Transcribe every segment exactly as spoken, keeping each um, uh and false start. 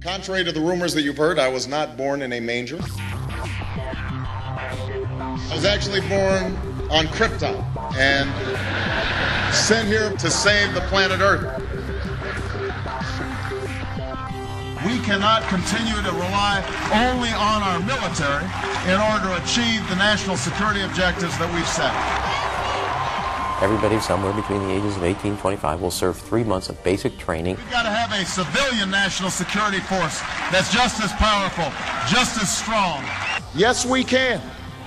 Contrary to the rumors that you've heard, I was not born in a manger. I was actually born on Krypton and sent here to save the planet Earth. We cannot continue to rely only on our military in order to achieve the national security objectives that we've set. Everybody somewhere between the ages of eighteen and twenty-five will serve three months of basic training. We've got to have a civilian national security force that's just as powerful, just as strong. Yes, we can.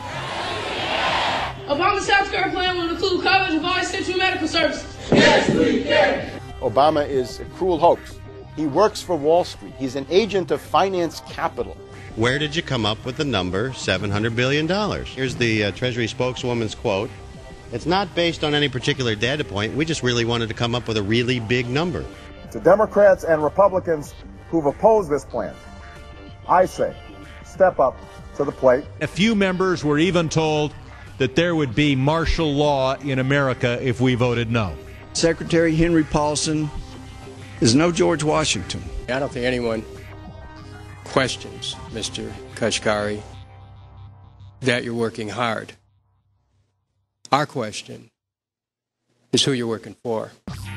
Obama's South Korea plan will include coverage of all essential medical services. Yes, we can. Obama is a cruel hoax. He works for Wall Street. He's an agent of finance capital. Where did you come up with the number seven hundred billion dollars? Here's the uh, Treasury spokeswoman's quote. It's not based on any particular data point. We just really wanted to come up with a really big number. To Democrats and Republicans who've opposed this plan, I say, step up to the plate. A few members were even told that there would be martial law in America if we voted no. Secretary Henry Paulson is no George Washington. I don't think anyone questions, Mister Kashkari, that you're working hard. Our question is who you're working for.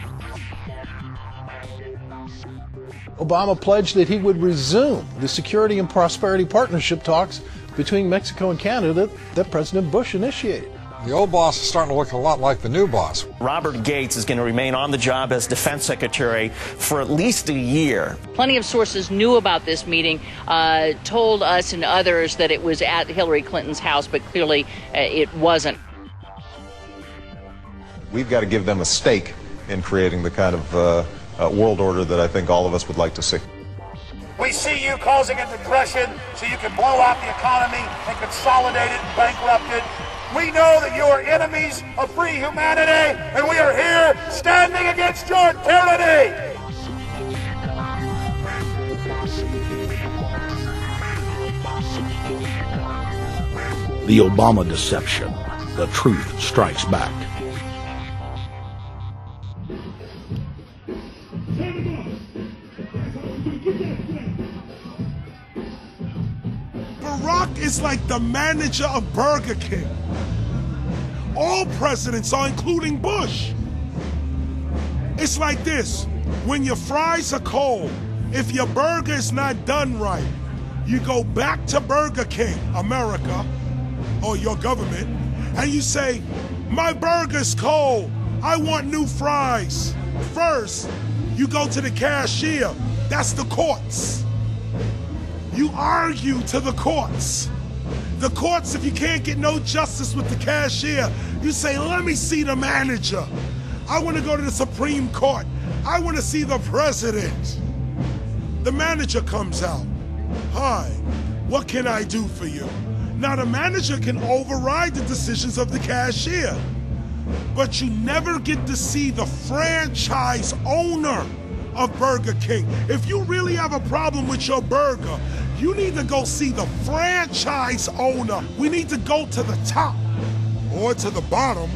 Obama pledged that he would resume the Security and Prosperity Partnership talks between Mexico and Canada that, that President Bush initiated. The old boss is starting to look a lot like the new boss. Robert Gates is going to remain on the job as defense secretary for at least a year. Plenty of sources knew about this meeting, uh, told us and others that it was at Hillary Clinton's house, but clearly uh, it wasn't. We've got to give them a stake in creating the kind of uh, uh, world order that I think all of us would like to see. We see you causing a depression so you can blow out the economy and consolidate it and bankrupt it. We know that you are enemies of free humanity, and we are here standing against your tyranny. The Obama deception. The truth strikes back. Barack is like the manager of Burger King. All presidents are, including Bush. It's like this. When your fries are cold, if your burger is not done right, you go back to Burger King, America, or your government, and you say, my burger's cold. I want new fries. First, you go to the cashier. That's the courts. You argue to the courts. The courts, if you can't get no justice with the cashier, you say, let me see the manager. I want to go to the Supreme Court. I want to see the president. The manager comes out. Hi, what can I do for you? Now the manager can override the decisions of the cashier, but you never get to see the franchise owner of Burger King. If you really have a problem with your burger, you need to go see the franchise owner. We need to go to the top or to the bottom.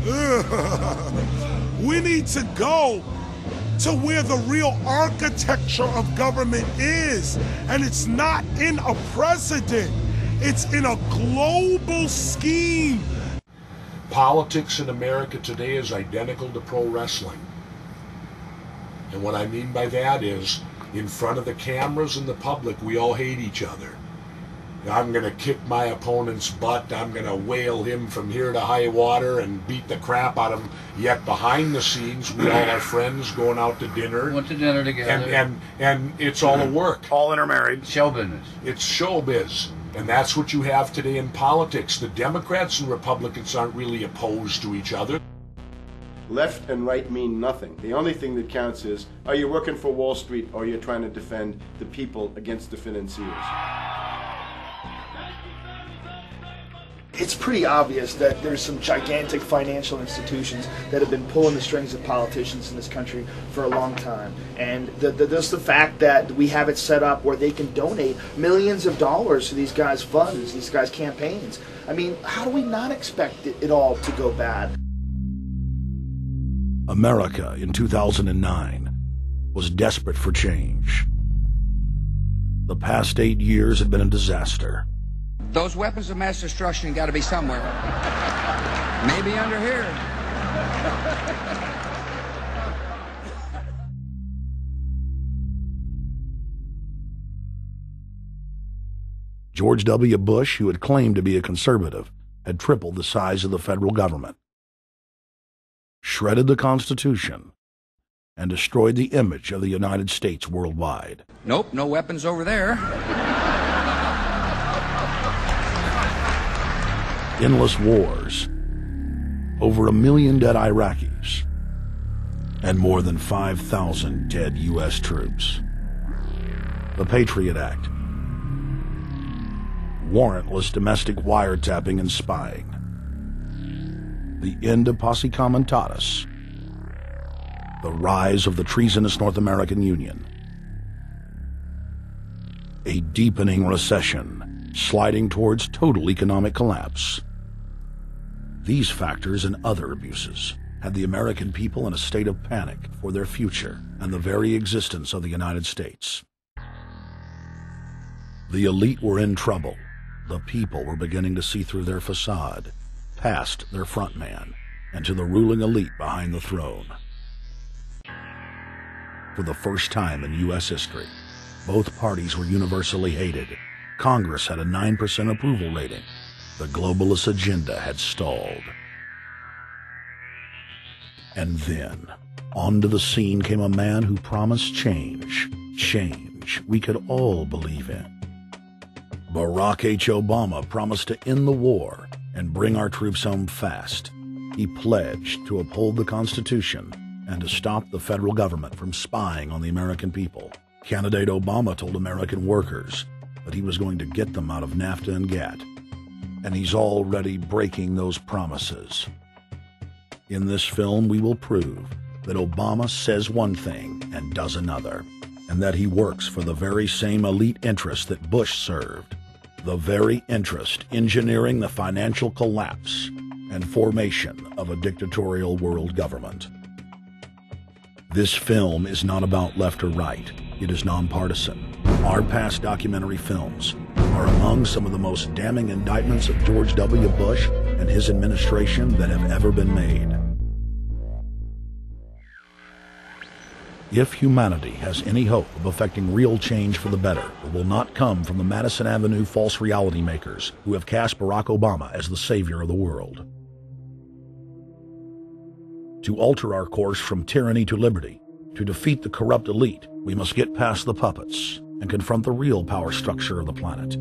We need to go to where the real architecture of government is. And it's not in a president. It's in a global scheme. Politics in America today is identical to pro wrestling. And what I mean by that is, in front of the cameras and the public, we all hate each other. I'm going to kick my opponent's butt. I'm going to whale him from here to high water and beat the crap out of him. Yet behind the scenes, we all are friends going out to dinner. Went to dinner together. And, and, and it's all a work. All intermarried. Show business. It's showbiz. And that's what you have today in politics. The Democrats and Republicans aren't really opposed to each other. Left and right mean nothing. The only thing that counts is, are you working for Wall Street or you're trying to defend the people against the financiers? It's pretty obvious that there's some gigantic financial institutions that have been pulling the strings of politicians in this country for a long time. And the, the, just the fact that we have it set up where they can donate millions of dollars to these guys' funds, these guys' campaigns. I mean, how do we not expect it, it all to go bad? America in two thousand nine was desperate for change. The past eight years had been a disaster. Those weapons of mass destruction got to be somewhere. Maybe under here. George W. Bush, who had claimed to be a conservative, had tripled the size of the federal government, shredded the Constitution, and destroyed the image of the United States worldwide. Nope, no weapons over there. Endless wars, over a million dead Iraqis, and more than five thousand dead U S troops. The Patriot Act, warrantless domestic wiretapping and spying, the end of Posse Comitatus, the rise of the treasonous North American Union, a deepening recession sliding towards total economic collapse. These factors and other abuses had the American people in a state of panic for their future and the very existence of the United States. The elite were in trouble. The people were beginning to see through their facade, past their front man, and to the ruling elite behind the throne. For the first time in U S history, both parties were universally hated. Congress had a nine percent approval rating. The globalist agenda had stalled. And then, onto the scene came a man who promised change. Change we could all believe in. Barack H. Obama promised to end the war and bring our troops home fast. He pledged to uphold the Constitution and to stop the federal government from spying on the American people. Candidate Obama told American workers that he was going to get them out of NAFTA and GATT, and he's already breaking those promises. In this film, we will prove that Obama says one thing and does another, and that he works for the very same elite interests that Bush served, the very interest engineering the financial collapse and formation of a dictatorial world government. This film is not about left or right. It is nonpartisan. Our past documentary films are among some of the most damning indictments of George W. Bush and his administration that have ever been made. If humanity has any hope of effecting real change for the better, it will not come from the Madison Avenue false reality makers who have cast Barack Obama as the savior of the world. To alter our course from tyranny to liberty, to defeat the corrupt elite, we must get past the puppets and confront the real power structure of the planet.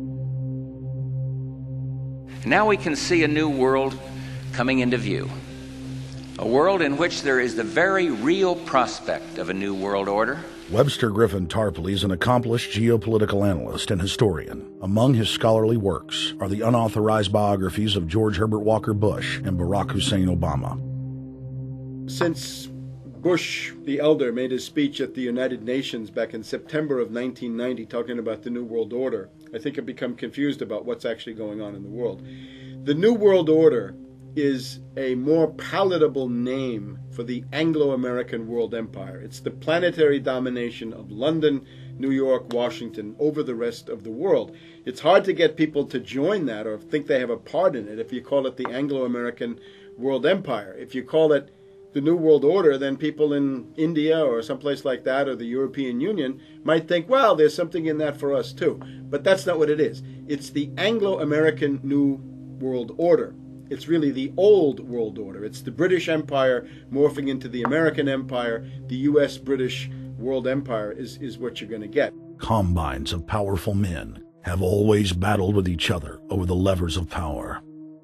Now we can see a new world coming into view. A world in which there is the very real prospect of a new world order. Webster Griffin Tarpley is an accomplished geopolitical analyst and historian. Among his scholarly works are the unauthorized biographies of George Herbert Walker Bush and Barack Hussein Obama. Since Bush the elder made his speech at the United Nations back in September of nineteen ninety talking about the New World Order, I think I've become confused about what's actually going on in the world. The New World Order is a more palatable name for the Anglo-American world empire. It's the planetary domination of London, New York, Washington over the rest of the world. It's hard to get people to join that or think they have a part in it if you call it the Anglo-American world empire. If you call it the New World Order, then people in India or someplace like that or the European Union might think, well, there's something in that for us too. But that's not what it is. It's the Anglo-American New World Order. It's really the old world order. It's the British Empire morphing into the American Empire. The U S British world empire is, is what you're going to get. Combines of powerful men have always battled with each other over the levers of power.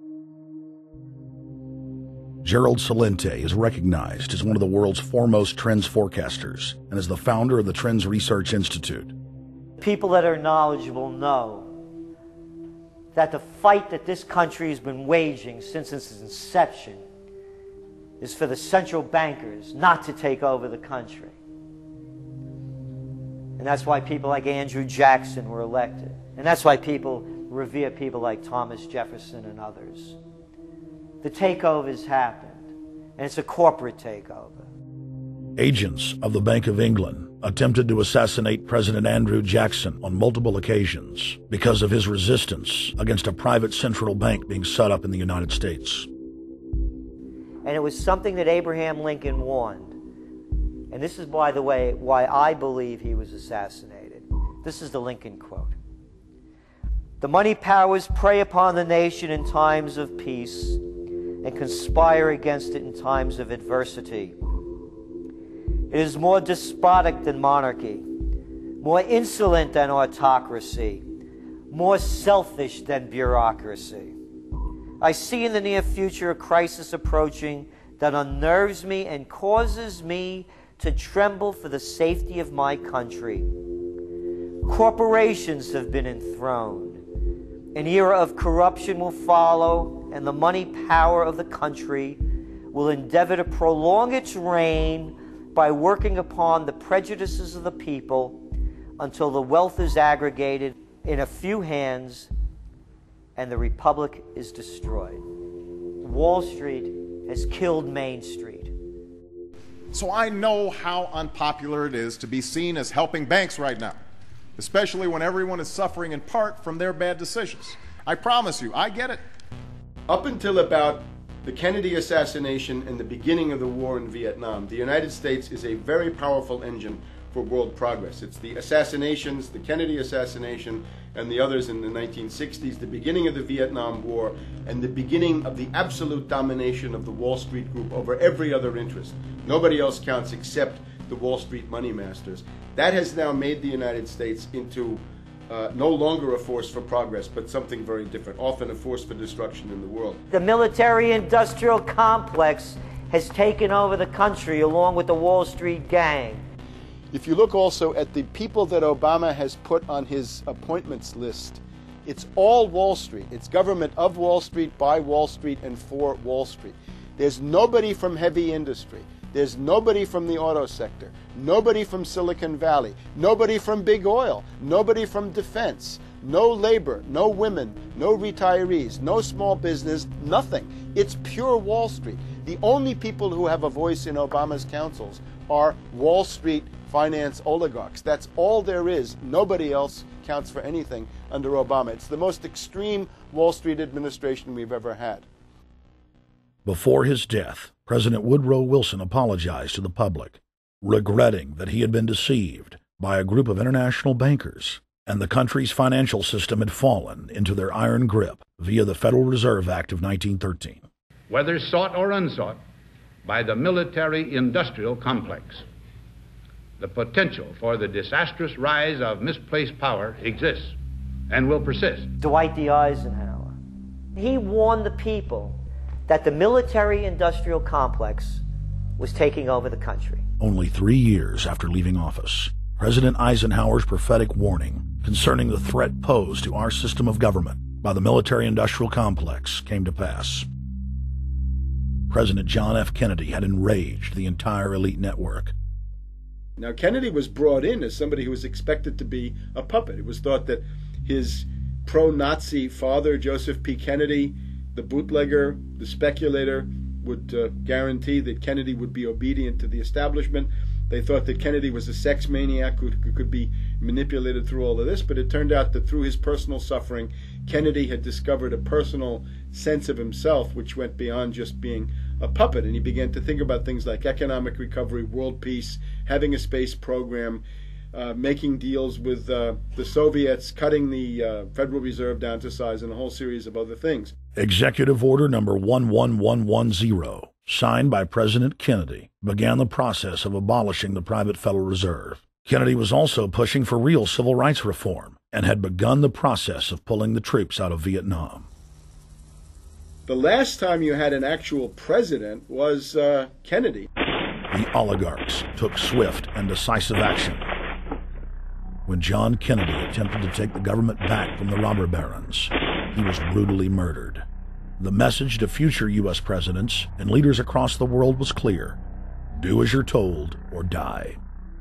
Gerald Celente is recognized as one of the world's foremost trends forecasters and is the founder of the Trends Research Institute. People that are knowledgeable know that the fight that this country has been waging since its inception is for the central bankers not to take over the country. And that's why people like Andrew Jackson were elected. And that's why people revere people like Thomas Jefferson and others. The takeover has happened, and it's a corporate takeover. Agents of the Bank of England attempted to assassinate President Andrew Jackson on multiple occasions because of his resistance against a private central bank being set up in the United States. And it was something that Abraham Lincoln warned. And this is, by the way, why I believe he was assassinated. This is the Lincoln quote. The money powers prey upon the nation in times of peace and conspire against it in times of adversity. It is more despotic than monarchy, more insolent than autocracy, more selfish than bureaucracy. I see in the near future a crisis approaching that unnerves me and causes me to tremble for the safety of my country. Corporations have been enthroned. An era of corruption will follow, and the money power of the country will endeavor to prolong its reign by working upon the prejudices of the people until the wealth is aggregated in a few hands and the republic is destroyed. Wall Street has killed Main Street. So I know how unpopular it is to be seen as helping banks right now, especially when everyone is suffering in part from their bad decisions. I promise you, I get it. Up until about the Kennedy assassination and the beginning of the war in Vietnam, the United States is a very powerful engine for world progress. It's the assassinations, the Kennedy assassination, and the others in the nineteen sixties, the beginning of the Vietnam War, and the beginning of the absolute domination of the Wall Street Group over every other interest. Nobody else counts except the Wall Street money masters. That has now made the United States into uh, no longer a force for progress, but something very different, often a force for destruction in the world. The military-industrial complex has taken over the country along with the Wall Street gang. If you look also at the people that Obama has put on his appointments list, it's all Wall Street. It's government of Wall Street, by Wall Street, and for Wall Street. There's nobody from heavy industry. There's nobody from the auto sector, nobody from Silicon Valley, nobody from big oil, nobody from defense, no labor, no women, no retirees, no small business, nothing. It's pure Wall Street. The only people who have a voice in Obama's councils are Wall Street finance oligarchs. That's all there is. Nobody else counts for anything under Obama. It's the most extreme Wall Street administration we've ever had. Before his death, President Woodrow Wilson apologized to the public, regretting that he had been deceived by a group of international bankers and the country's financial system had fallen into their iron grip via the Federal Reserve Act of nineteen thirteen. Whether sought or unsought by the military-industrial complex, the potential for the disastrous rise of misplaced power exists and will persist. Dwight D. Eisenhower, he warned the people that the military-industrial complex was taking over the country. Only three years after leaving office, President Eisenhower's prophetic warning concerning the threat posed to our system of government by the military-industrial complex came to pass. President John F. Kennedy had enraged the entire elite network. Now, Kennedy was brought in as somebody who was expected to be a puppet. It was thought that his pro-Nazi father, Joseph P. Kennedy, the bootlegger, the speculator, would uh, guarantee that Kennedy would be obedient to the establishment. They thought that Kennedy was a sex maniac who, who could be manipulated through all of this, but it turned out that through his personal suffering, Kennedy had discovered a personal sense of himself which went beyond just being a puppet, and he began to think about things like economic recovery, world peace, having a space program, Uh, making deals with uh, the Soviets, cutting the uh, Federal Reserve down to size, and a whole series of other things. Executive Order number one one one one zero, signed by President Kennedy, began the process of abolishing the private Federal Reserve. Kennedy was also pushing for real civil rights reform and had begun the process of pulling the troops out of Vietnam. The last time you had an actual president was uh, Kennedy. The oligarchs took swift and decisive action. When John Kennedy attempted to take the government back from the robber barons, he was brutally murdered. The message to future U S presidents and leaders across the world was clear: do as you're told or die.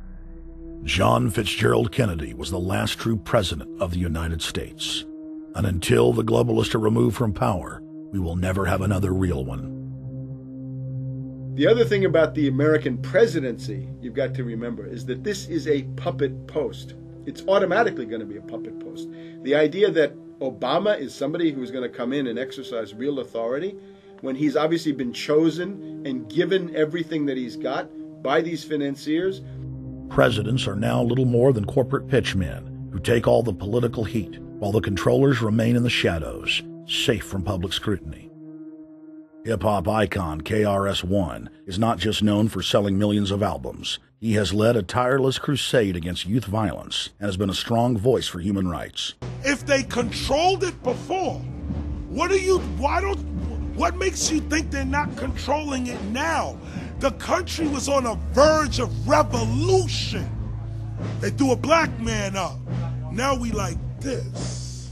John Fitzgerald Kennedy was the last true president of the United States. And until the globalists are removed from power, we will never have another real one. The other thing about the American presidency you've got to remember is that this is a puppet post. It's automatically going to be a puppet post. The idea that Obama is somebody who's going to come in and exercise real authority when he's obviously been chosen and given everything that he's got by these financiers. Presidents are now little more than corporate pitchmen who take all the political heat, while the controllers remain in the shadows, safe from public scrutiny. Hip-hop icon K R S One is not just known for selling millions of albums. He has led a tireless crusade against youth violence and has been a strong voice for human rights. If they controlled it before, what do you, why don't, what makes you think they're not controlling it now? The country was on a verge of revolution. They threw a black man up. Now we like this.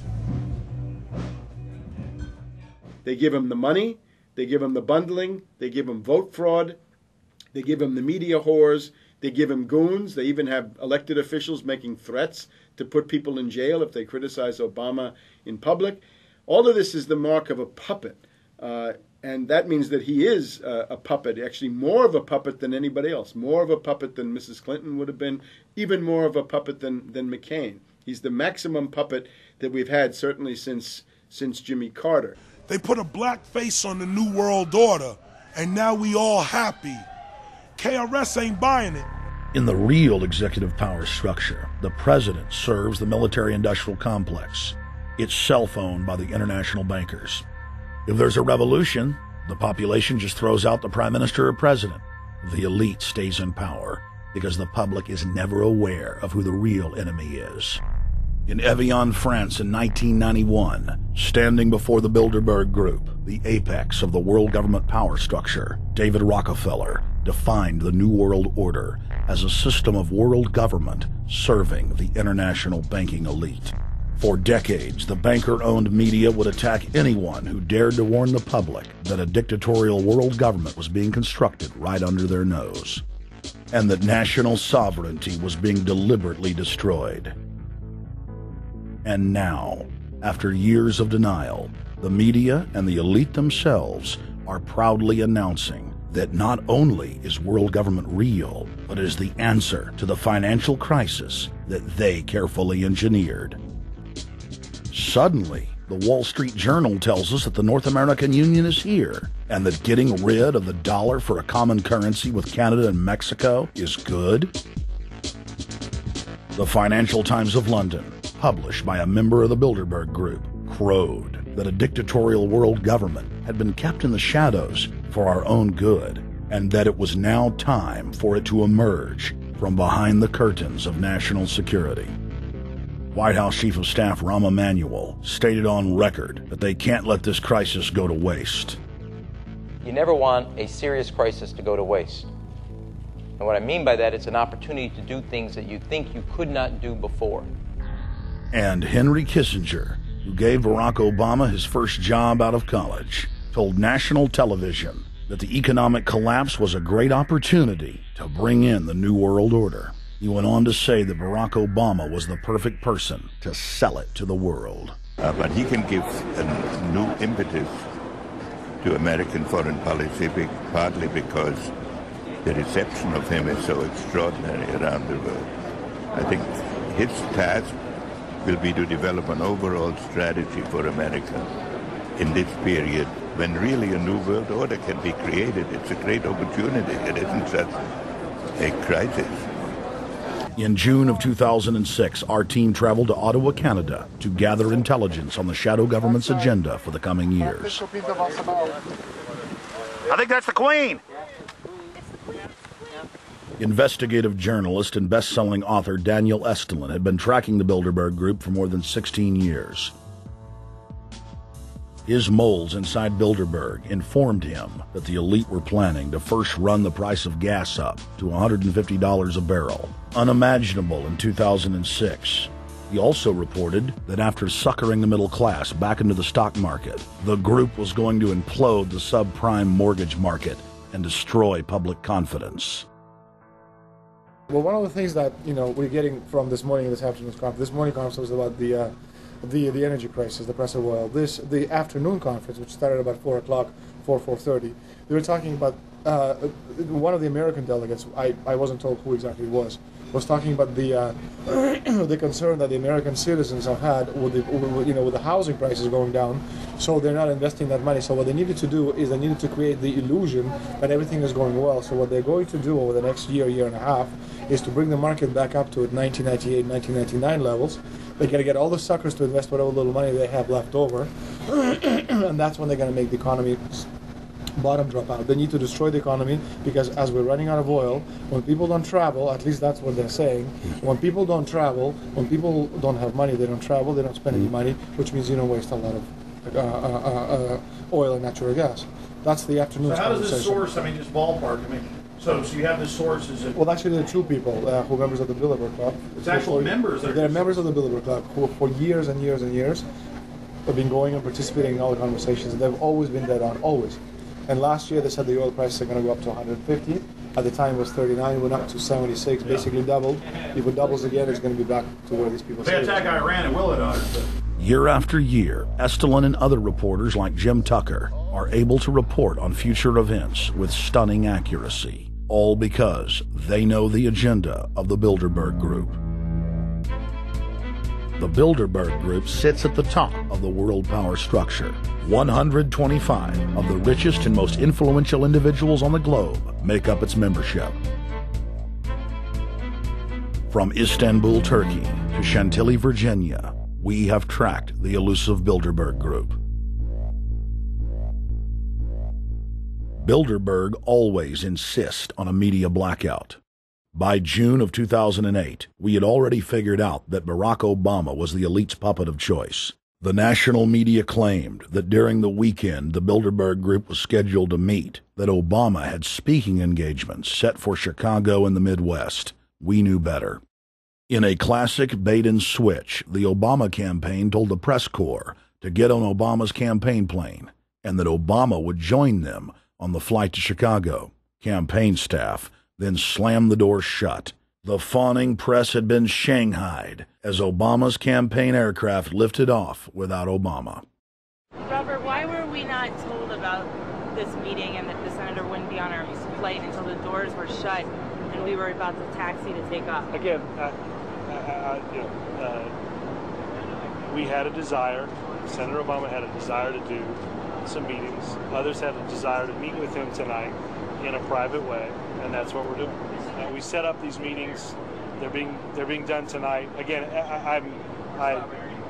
They give him the money. They give him the bundling, they give him vote fraud, they give him the media whores, they give him goons, they even have elected officials making threats to put people in jail if they criticize Obama in public. All of this is the mark of a puppet, uh, and that means that he is uh, a puppet, actually more of a puppet than anybody else, more of a puppet than Missus Clinton would have been, even more of a puppet than, than McCain. He's the maximum puppet that we've had certainly since, since Jimmy Carter. They put a black face on the New World Order, and now we all happy. K R S ain't buying it. In the real executive power structure, the president serves the military-industrial complex, itself owned by the international bankers. If there's a revolution, the population just throws out the prime minister or president. The elite stays in power because the public is never aware of who the real enemy is. In Evian, France in nineteen ninety-one, standing before the Bilderberg Group, the apex of the world government power structure, David Rockefeller defined the New World Order as a system of world government serving the international banking elite. For decades, the banker-owned media would attack anyone who dared to warn the public that a dictatorial world government was being constructed right under their nose, and that national sovereignty was being deliberately destroyed. And now, after years of denial, the media and the elite themselves are proudly announcing that not only is world government real, but is the answer to the financial crisis that they carefully engineered. Suddenly, the Wall Street Journal tells us that the North American Union is here, and that getting rid of the dollar for a common currency with Canada and Mexico is good. The Financial Times of London, published by a member of the Bilderberg Group, crowed that a dictatorial world government had been kept in the shadows for our own good, and that it was now time for it to emerge from behind the curtains of national security. White House Chief of Staff Rahm Emanuel stated on record that they can't let this crisis go to waste. You never want a serious crisis to go to waste. And what I mean by that, it's an opportunity to do things that you think you could not do before. And Henry Kissinger, who gave Barack Obama his first job out of college, told national television that the economic collapse was a great opportunity to bring in the New World Order. He went on to say that Barack Obama was the perfect person to sell it to the world. Uh, but he can give a new impetus to American foreign policy, partly because the reception of him is so extraordinary around the world. I think his task will be to develop an overall strategy for America in this period when really a new world order can be created. It's a great opportunity. It isn't just a crisis. In June of two thousand six, our team traveled to Ottawa, Canada, to gather intelligence on the shadow government's agenda for the coming years. I think that's the Queen. Investigative journalist and best-selling author Daniel Estulin had been tracking the Bilderberg Group for more than sixteen years. His moles inside Bilderberg informed him that the elite were planning to first run the price of gas up to one hundred fifty dollars a barrel, unimaginable in two thousand six. He also reported that after suckering the middle class back into the stock market, the group was going to implode the subprime mortgage market and destroy public confidence. Well, one of the things that, you know, we're getting from this morning and this afternoon's conference, this morning conference was about the uh, the the energy crisis, the price of oil. This the afternoon conference, which started about four o'clock, four four thirty. They were talking about uh, one of the American delegates, I, I wasn't told who exactly it was, was talking about the uh, the concern that the American citizens have had with the with, you know with the housing prices going down, so they're not investing that money. So what they needed to do is they needed to create the illusion that everything is going well. So what they're going to do over the next year, year and a half, is to bring the market back up to nineteen ninety-eight, nineteen ninety-nine levels. They're going to get all the suckers to invest whatever little money they have left over, and that's when they're going to make the economy bottom drop out. They need to destroy the economy because as we're running out of oil, when people don't travel, at least that's what they're saying, when people don't travel, when people don't have money, they don't travel, they don't spend any money, which means you don't waste a lot of uh, uh, uh, oil and natural gas. That's the afternoon. So how does this source, I mean, just ballpark, I mean, so, so you have the sources of... Well, actually, there are two people uh, who are members of the Bilderberg Club. It's actual for, members? They're members of the Bilderberg Club who for years and years and years have been going and participating in all the conversations. They've always been dead on, always. And last year they said the oil prices are going to go up to one hundred fifty. At the time it was thirty-nine, it went up to seventy-six, basically doubled. If it doubles again, it's going to be back to where these people say. They attack Iran and will it, but... Year after year, Estelin and other reporters like Jim Tucker are able to report on future events with stunning accuracy, all because they know the agenda of the Bilderberg Group. The Bilderberg Group sits at the top of the world power structure. one hundred twenty-five of the richest and most influential individuals on the globe make up its membership. From Istanbul, Turkey to Chantilly, Virginia, we have tracked the elusive Bilderberg Group. Bilderberg always insist on a media blackout. By June of two thousand eight, we had already figured out that Barack Obama was the elite's puppet of choice. The national media claimed that during the weekend the Bilderberg Group was scheduled to meet, that Obama had speaking engagements set for Chicago and the Midwest. We knew better. In a classic bait-and-switch, the Obama campaign told the press corps to get on Obama's campaign plane, and that Obama would join them on the flight to Chicago. Campaign staff then slammed the door shut. The fawning press had been shanghaied as Obama's campaign aircraft lifted off without Obama. Robert, why were we not told about this meeting and that the senator wouldn't be on our flight until the doors were shut and we were about to taxi to take off? Again, uh, uh, uh, you know, uh, we had a desire, Senator Obama had a desire to do some meetings. Others had a desire to meet with him tonight in a private way, and that's what we're doing. Uh, we set up these meetings. They're being they're being done tonight. Again, I, I'm I.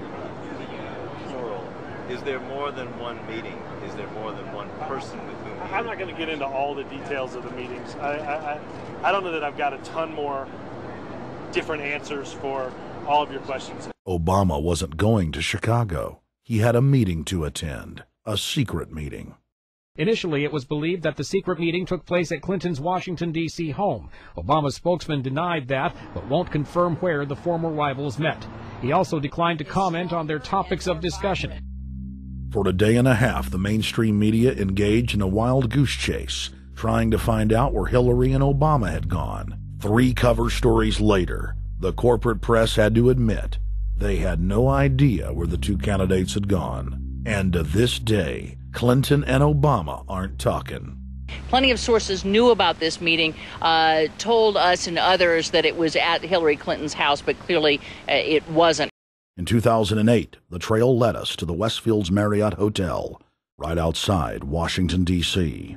Plural. Is there more than one meeting? Is there more than one person with whom? I'm not going to get into all the details of the meetings. I, I I I don't know that I've got a ton more different answers for all of your questions. Obama wasn't going to Chicago. He had a meeting to attend, a secret meeting. Initially, it was believed that the secret meeting took place at Clinton's Washington, D C home. Obama's spokesman denied that, but won't confirm where the former rivals met. He also declined to comment on their topics of discussion. For a day and a half, the mainstream media engaged in a wild goose chase, trying to find out where Hillary and Obama had gone. Three cover stories later, the corporate press had to admit they had no idea where the two candidates had gone. And to this day, Clinton and Obama aren't talking. Plenty of sources knew about this meeting, uh, told us and others that it was at Hillary Clinton's house, but clearly uh, it wasn't. In two thousand eight, the trail led us to the Westfields Marriott Hotel, right outside Washington, D C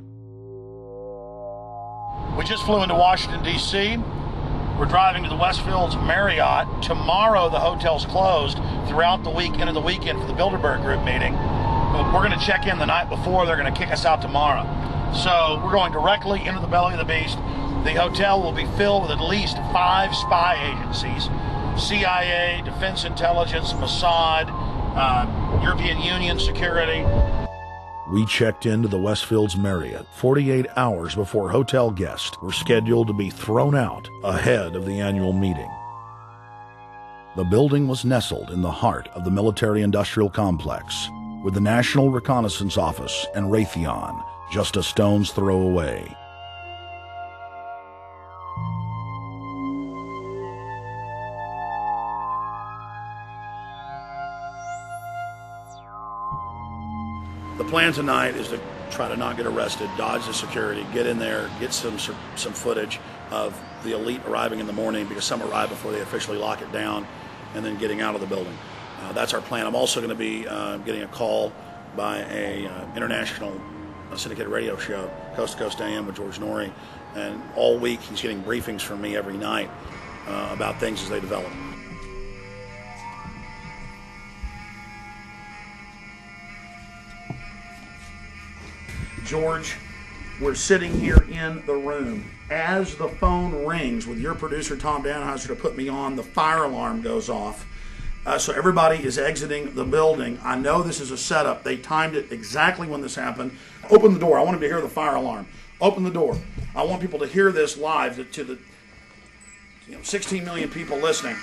We just flew into Washington, D C We're driving to the Westfields Marriott. Tomorrow, the hotel's closed throughout the week into the weekend for the Bilderberg Group meeting. We're going to check in the night before. They're going to kick us out tomorrow. So we're going directly into the belly of the beast. The hotel will be filled with at least five spy agencies. C I A, Defense Intelligence, Mossad, uh, European Union Security. We checked into the Westfields Marriott forty-eight hours before hotel guests were scheduled to be thrown out ahead of the annual meeting. The building was nestled in the heart of the military-industrial complex, with the National Reconnaissance Office and Raytheon just a stone's throw away. The plan tonight is to try to not get arrested, dodge the security, get in there, get some some footage of the elite arriving in the morning, because some arrive before they officially lock it down, and then getting out of the building. Uh, that's our plan. I'm also going to be uh, getting a call by a uh, international uh, syndicated radio show, Coast to Coast A M with George Norrie, and all week he's getting briefings from me every night uh, about things as they develop. George, we're sitting here in the room. As the phone rings with your producer, Tom Danheiser, to put me on, the fire alarm goes off. Uh, so everybody is exiting the building. I know this is a setup. They timed it exactly when this happened. Open the door. I want them to hear the fire alarm. Open the door. I want people to hear this live to, to the you know, sixteen million people listening.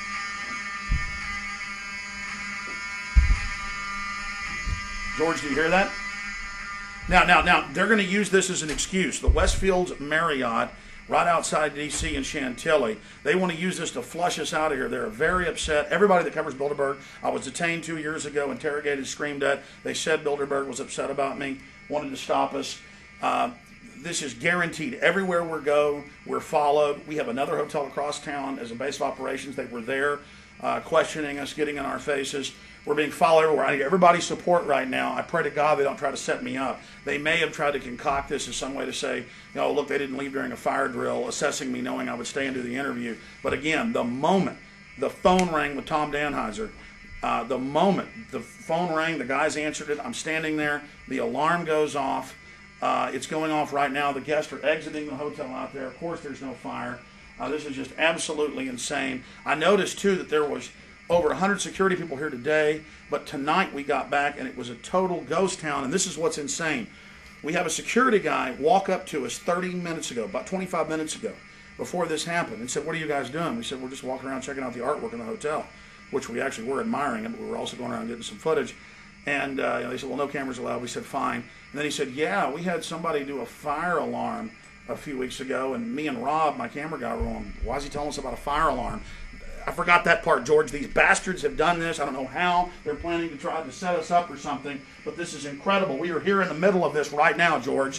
George, do you hear that? Now, now, now, they're going to use this as an excuse. The Westfields Marriott, right outside D C in Chantilly, they want to use this to flush us out of here. They're very upset. Everybody that covers Bilderberg, I was detained two years ago, interrogated, screamed at. They said Bilderberg was upset about me, wanted to stop us. Uh, this is guaranteed. Everywhere we go, we're followed. We have another hotel across town as a base of operations. They were there uh, questioning us, getting in our faces. We're being followed everywhere. I need everybody's support right now. I pray to God they don't try to set me up. They may have tried to concoct this as some way to say, you know, look, they didn't leave during a fire drill, assessing me knowing I would stay and do the interview. But again, the moment the phone rang with Tom Danheiser, uh, the moment the phone rang, the guys answered it, I'm standing there, the alarm goes off. Uh, it's going off right now. The guests are exiting the hotel out there. Of course, there's no fire. Uh, this is just absolutely insane. I noticed, too, that there was over one hundred security people here today, but tonight we got back and it was a total ghost town, and this is what's insane. We have a security guy walk up to us thirty minutes ago, about twenty-five minutes ago, before this happened, and said, "What are you guys doing?" We said, "We're just walking around checking out the artwork in the hotel," which we actually were admiring, but we were also going around getting some footage. And uh, you know, they said, "Well, no cameras allowed." We said, "Fine." And then he said, "Yeah, we had somebody do a fire alarm a few weeks ago, and me and Rob, my camera guy, were on, why is he telling us about a fire alarm?" I forgot that part, George. These bastards have done this. I don't know how. They're planning to try to set us up or something, but this is incredible. We are here in the middle of this right now, George.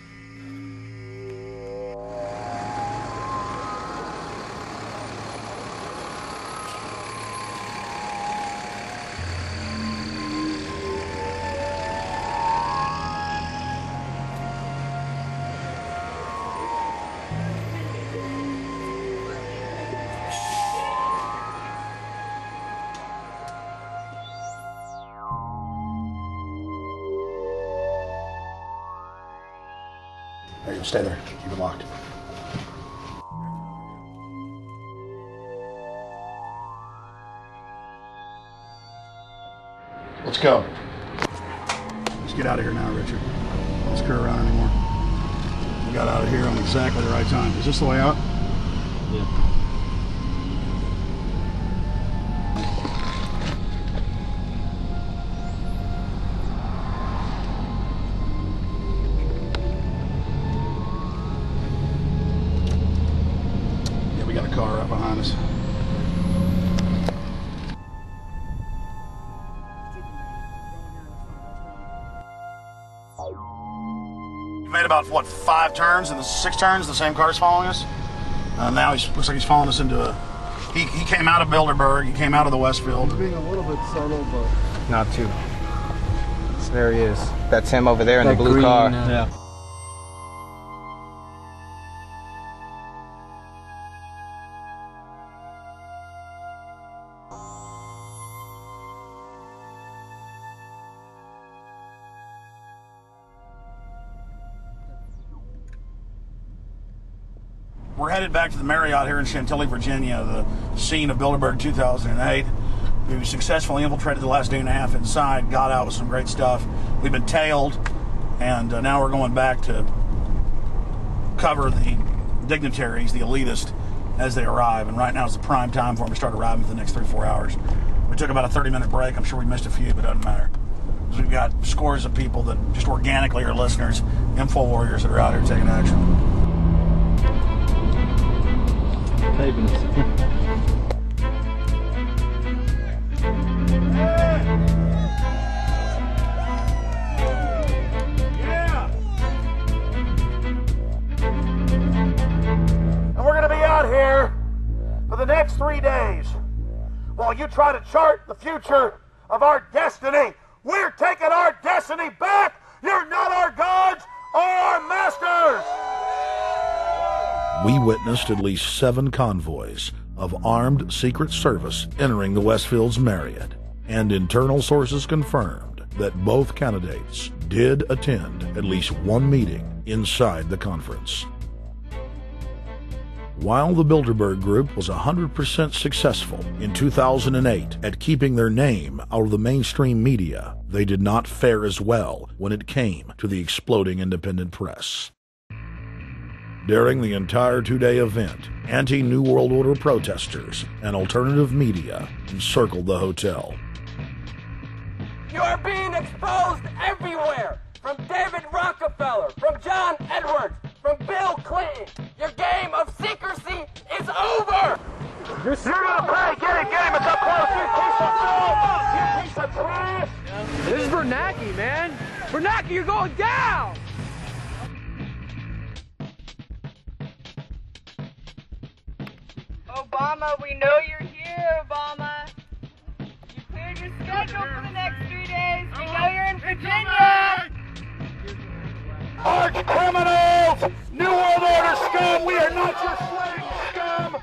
There you go. Stay there. Keep it locked. Let's go. Let's get out of here now, Richard. Don't screw around anymore. We got out of here on exactly the right time. Is this the way out? Yeah. We got a car right behind us. We made about, what, five turns, and the six turns, the same car's following us. Uh, now he looks like he's following us into a... He, he came out of Bilderberg, he came out of the Westfield. He's being a little bit subtle, but... Not too. So there he is. That's him over there in That the blue green, car. uh, Yeah. We're headed back to the Marriott here in Chantilly, Virginia, the scene of Bilderberg two thousand eight. We successfully infiltrated the last day and a half inside, got out with some great stuff. We've been tailed, and uh, now we're going back to cover the dignitaries, the elitists, as they arrive. And right now is the prime time for them to start arriving for the next three, four hours. We took about a thirty minute break. I'm sure we missed a few, but it doesn't matter. Because we've got scores of people that just organically are listeners, info warriors that are out here taking action. Taping us. Yeah! the next three days, while you try to chart the future of our destiny, we're taking our destiny back. You're not our gods or our masters. We witnessed at least seven convoys of armed Secret Service entering the Westfield's Marriott, and internal sources confirmed that both candidates did attend at least one meeting inside the conference. While the Bilderberg Group was one hundred percent successful in two thousand eight at keeping their name out of the mainstream media, they did not fare as well when it came to the exploding independent press. During the entire two-day event, anti-New World Order protesters and alternative media encircled the hotel. You are being exposed everywhere! From David Rockefeller, from John Edwards, from Bill Clinton. Your game of secrecy is over! You're, You're gonna pay! Get him! Get him! It's up close! You piece of filth! You piece of trash! This is Bernanke, man! Bernanke, you're going down! Obama, we know you're here, Obama. You cleared your schedule for the next three days. We know you're in Virginia. Arch criminals! New World Order scum! We are not your slave scum!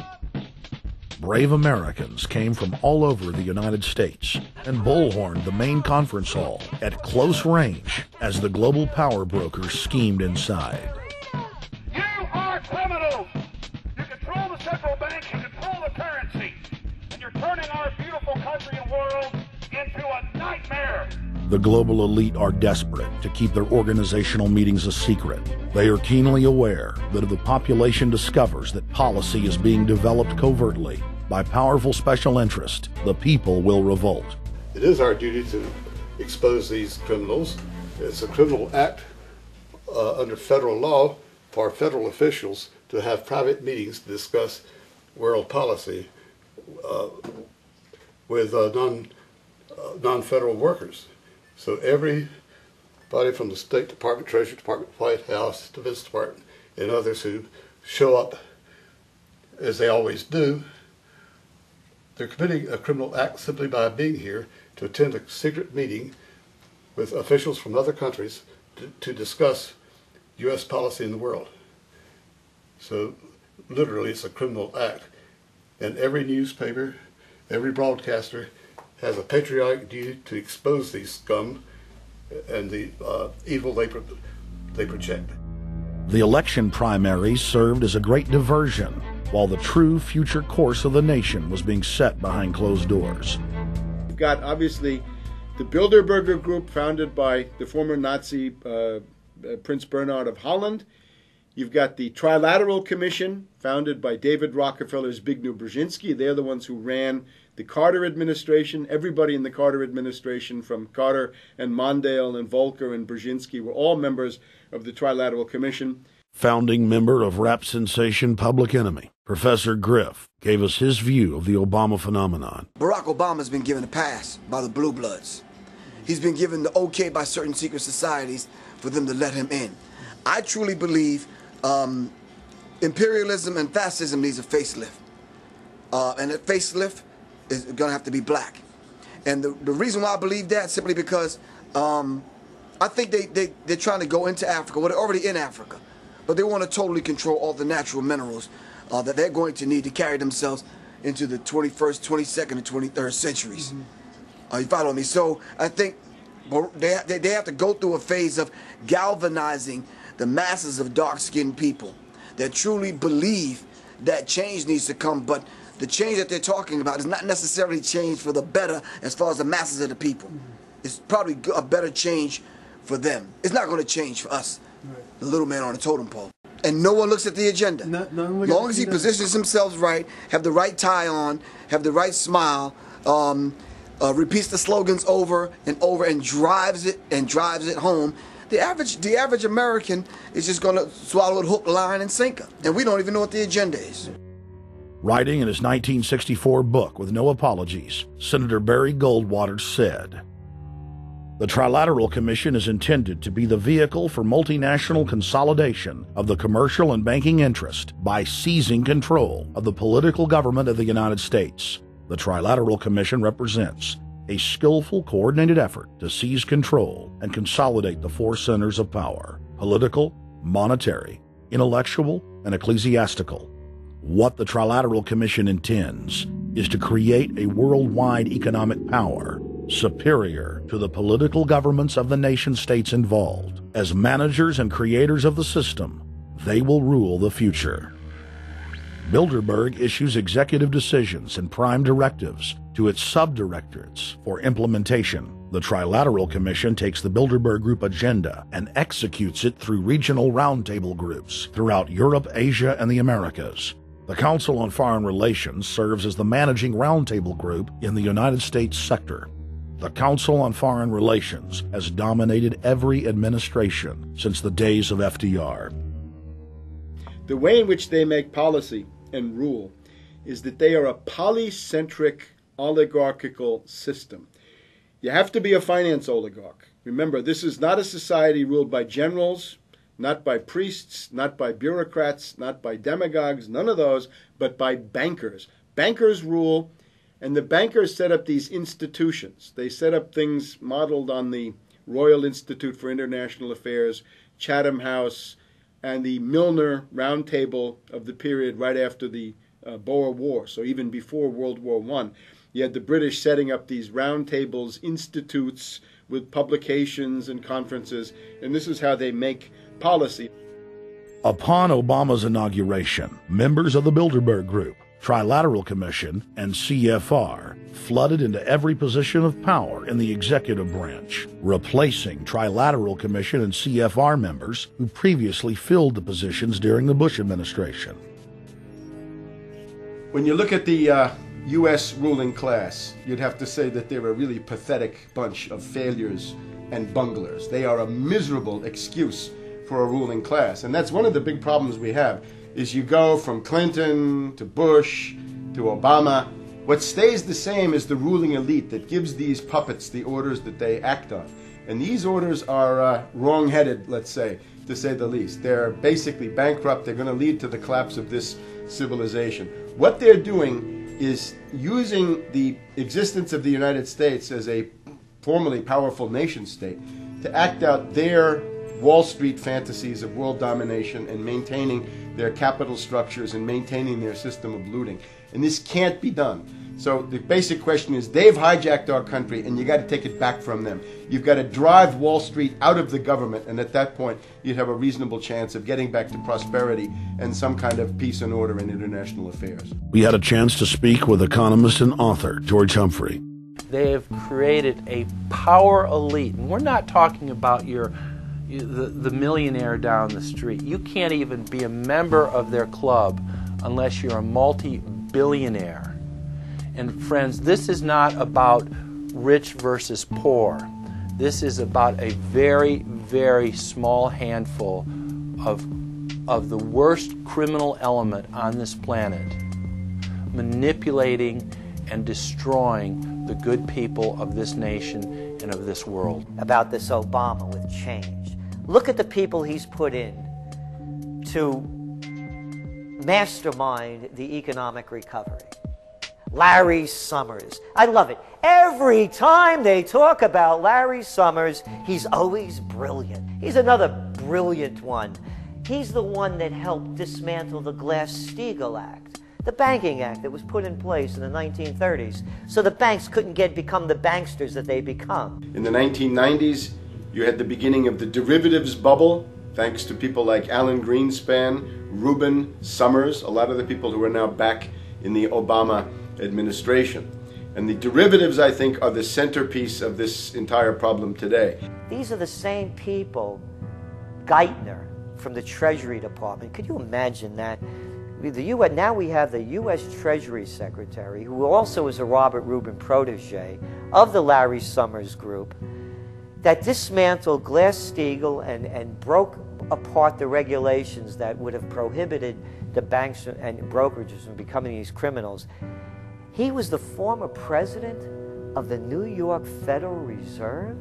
Brave Americans came from all over the United States and bullhorned the main conference hall at close range as the global power brokers schemed inside. You are criminals! You control the central bank, you control the currency, and you're turning our beautiful country and world into a nightmare! The global elite are desperate to keep their organizational meetings a secret. They are keenly aware that if the population discovers that policy is being developed covertly by powerful special interest, the people will revolt. It is our duty to expose these criminals. It's a criminal act uh, under federal law for federal officials to have private meetings to discuss world policy uh, with uh, non, uh, non-federal workers. So everybody from the State Department, Treasury Department, White House, Defense Department, and others who show up, as they always do, they're committing a criminal act simply by being here to attend a secret meeting with officials from other countries to, to discuss U S policy in the world. So literally it's a criminal act. And every newspaper, every broadcaster has a patriotic duty to expose these scum and the uh, evil they, pro they project. The election primaries served as a great diversion, while the true future course of the nation was being set behind closed doors. You've got, obviously, the Bilderberger Group, founded by the former Nazi uh, uh, Prince Bernhard of Holland. You've got the Trilateral Commission, founded by David Rockefeller's Zbigniew Brzezinski. They're the ones who ran the Carter administration. Everybody in the Carter administration, from Carter and Mondale and Volcker and Brzezinski, were all members of the Trilateral Commission. Founding member of rap sensation Public Enemy, Professor Griff, gave us his view of the Obama phenomenon. Barack Obama's been given a pass by the Blue Bloods. He's been given the okay by certain secret societies for them to let him in. I truly believe um, imperialism and fascism needs a facelift. Uh, and that facelift is going to have to be black. And the, the reason why I believe that, simply because um, I think they, they, they're trying to go into Africa. Well, they're already in Africa. But they want to totally control all the natural minerals uh, that they're going to need to carry themselves into the twenty-first, twenty-second, and twenty-third centuries. Mm-hmm. uh, you follow me? So I think they, they, they have to go through a phase of galvanizing the masses of dark-skinned people that truly believe that change needs to come. But the change that they're talking about is not necessarily change for the better as far as the masses of the people. Mm-hmm. It's probably a better change for them. It's not going to change for us. Right. The little man on the totem pole. And no one looks at the agenda. No, no one long as he positions himself right, have the right tie on, have the right smile, um, uh, repeats the slogans over and over and drives it and drives it home, the average the average American is just going to swallow it hook, line, and sinker. And we don't even know what the agenda is. Writing in his nineteen sixty-four book, With No Apologies, Senator Barry Goldwater said, The Trilateral Commission is intended to be the vehicle for multinational consolidation of the commercial and banking interest by seizing control of the political government of the United States. The Trilateral Commission represents a skillful, coordinated effort to seize control and consolidate the four centers of power: political, monetary, intellectual, and ecclesiastical. What the Trilateral Commission intends is to create a worldwide economic power superior to the political governments of the nation-states involved. As managers and creators of the system, they will rule the future. Bilderberg issues executive decisions and prime directives to its subdirectorates for implementation. The Trilateral Commission takes the Bilderberg Group agenda and executes it through regional roundtable groups throughout Europe, Asia, and the Americas. The Council on Foreign Relations serves as the managing roundtable group in the United States sector. The Council on Foreign Relations has dominated every administration since the days of F D R. The way in which they make policy and rule is that they are a polycentric oligarchical system. You have to be a finance oligarch. Remember, this is not a society ruled by generals, not by priests, not by bureaucrats, not by demagogues, none of those, but by bankers. Bankers rule. And the bankers set up these institutions. They set up things modeled on the Royal Institute for International Affairs, Chatham House, and the Milner Round Table of the period right after the uh, Boer War, so even before World War One. You had the British setting up these round tables, institutes with publications and conferences, and this is how they make policy. Upon Obama's inauguration, members of the Bilderberg Group, Trilateral Commission, and C F R flooded into every position of power in the executive branch, replacing Trilateral Commission and C F R members who previously filled the positions during the Bush administration. When you look at the uh, U S ruling class, you'd have to say that they're a really pathetic bunch of failures and bunglers. They are a miserable excuse for a ruling class, and that's one of the big problems we have. Is you go from Clinton to Bush to Obama. What stays the same is the ruling elite that gives these puppets the orders that they act on. And these orders are uh, wrong-headed, let's say, to say the least. They're basically bankrupt. They're going to lead to the collapse of this civilization. What they're doing is using the existence of the United States as a formerly powerful nation state to act out their Wall Street fantasies of world domination and maintaining their capital structures and maintaining their system of looting. And this can't be done. So the basic question is, they've hijacked our country and you got to take it back from them. You've got to drive Wall Street out of the government, and at that point you'd have a reasonable chance of getting back to prosperity and some kind of peace and order in international affairs. We had a chance to speak with economist and author George Humphrey. They have created a power elite, and we're not talking about your The, the millionaire down the street. You can't even be a member of their club unless you're a multi-billionaire. And friends, this is not about rich versus poor. This is about a very, very small handful of, of the worst criminal element on this planet, manipulating and destroying the good people of this nation and of this world. About this Obama with change. Look at the people he's put in to mastermind the economic recovery. Larry Summers. I love it. Every time they talk about Larry Summers, he's always brilliant. He's another brilliant one. He's the one that helped dismantle the Glass-Steagall Act, the banking act that was put in place in the nineteen thirties, so the banks couldn't get become the banksters that they become. In the nineteen nineties, you had the beginning of the derivatives bubble, thanks to people like Alan Greenspan, Rubin, Summers, a lot of the people who are now back in the Obama administration. And the derivatives, I think, are the centerpiece of this entire problem today. These are the same people, Geithner from the Treasury Department. Could you imagine that? The U S, now we have the U S Treasury Secretary, who also is a Robert Rubin protege of the Larry Summers Group, that dismantled Glass-Steagall and, and broke apart the regulations that would have prohibited the banks and brokerages from becoming these criminals. He was the former president of the New York Federal Reserve.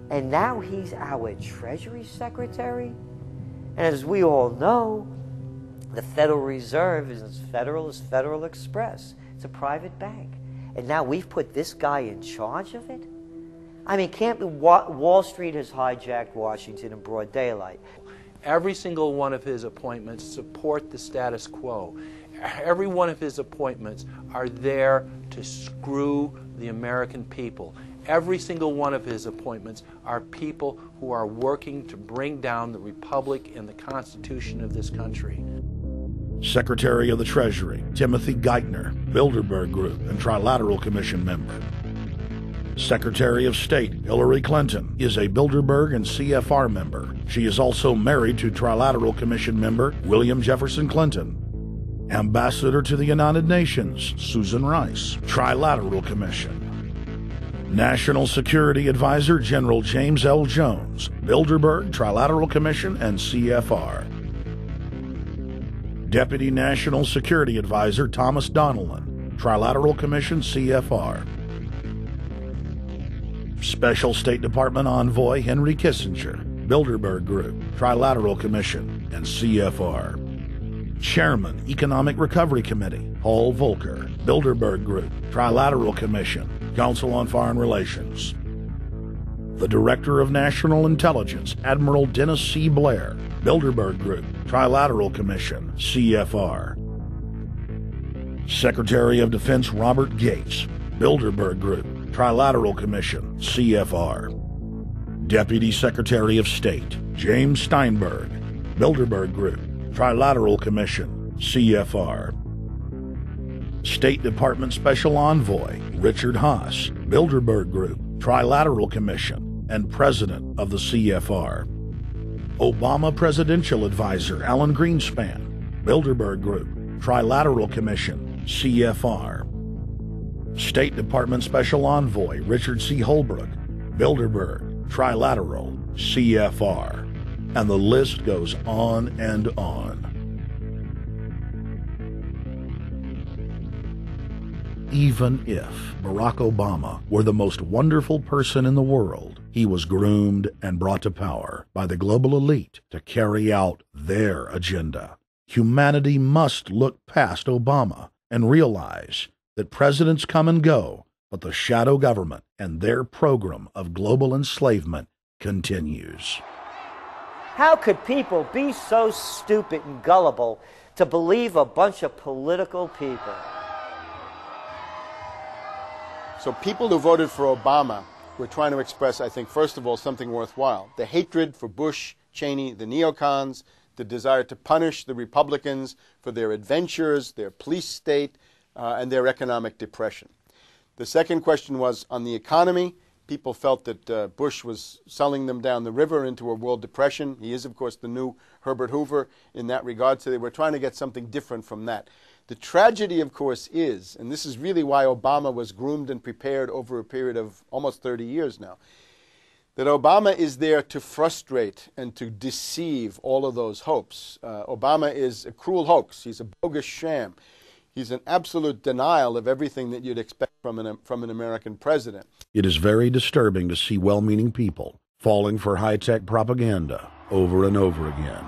And now he's our Treasury Secretary? And as we all know, the Federal Reserve is as federal as Federal Express. It's a private bank. And now we've put this guy in charge of it? I mean, can't Wall Street has hijacked Washington in broad daylight. Every single one of his appointments support the status quo. Every one of his appointments are there to screw the American people. Every single one of his appointments are people who are working to bring down the Republic and the Constitution of this country. Secretary of the Treasury, Timothy Geithner, Bilderberg Group and Trilateral Commission member. Secretary of State Hillary Clinton is a Bilderberg and C F R member. She is also married to Trilateral Commission member William Jefferson Clinton. Ambassador to the United Nations Susan Rice, Trilateral Commission. National Security Advisor General James L. Jones, Bilderberg, Trilateral Commission, and C F R. Deputy National Security Advisor Thomas Donilon, Trilateral Commission, C F R. Special State Department Envoy Henry Kissinger, Bilderberg Group, Trilateral Commission, and C F R. Chairman, Economic Recovery Committee, Paul Volcker, Bilderberg Group, Trilateral Commission, Council on Foreign Relations. The Director of National Intelligence, Admiral Dennis C. Blair, Bilderberg Group, Trilateral Commission, C F R. Secretary of Defense Robert Gates, Bilderberg Group, Trilateral Commission, C F R. Deputy Secretary of State James Steinberg, Bilderberg Group, Trilateral Commission, C F R. State Department Special Envoy Richard Haas, Bilderberg Group, Trilateral Commission, and President of the C F R. Obama Presidential Advisor Alan Greenspan, Bilderberg Group, Trilateral Commission, C F R. State Department Special Envoy Richard C. Holbrooke, Bilderberg, Trilateral, C F R. And the list goes on and on. Even if Barack Obama were the most wonderful person in the world, he was groomed and brought to power by the global elite to carry out their agenda. Humanity must look past Obama and realize that presidents come and go, but the shadow government and their program of global enslavement continues. How could people be so stupid and gullible to believe a bunch of political people? So people who voted for Obama were trying to express, I think, first of all, something worthwhile. The hatred for Bush, Cheney, the neocons, the desire to punish the Republicans for their adventures, their police state, uh, and their economic depression. The second question was on the economy. People felt that uh, Bush was selling them down the river into a world depression. He is, of course, the new Herbert Hoover in that regard, so they were trying to get something different from that. The tragedy, of course, is, and this is really why Obama was groomed and prepared over a period of almost thirty years now, that Obama is there to frustrate and to deceive all of those hopes. Uh, Obama is a cruel hoax. He's a bogus sham. He's an absolute denial of everything that you'd expect from an, from an American president. It is very disturbing to see well-meaning people falling for high-tech propaganda over and over again.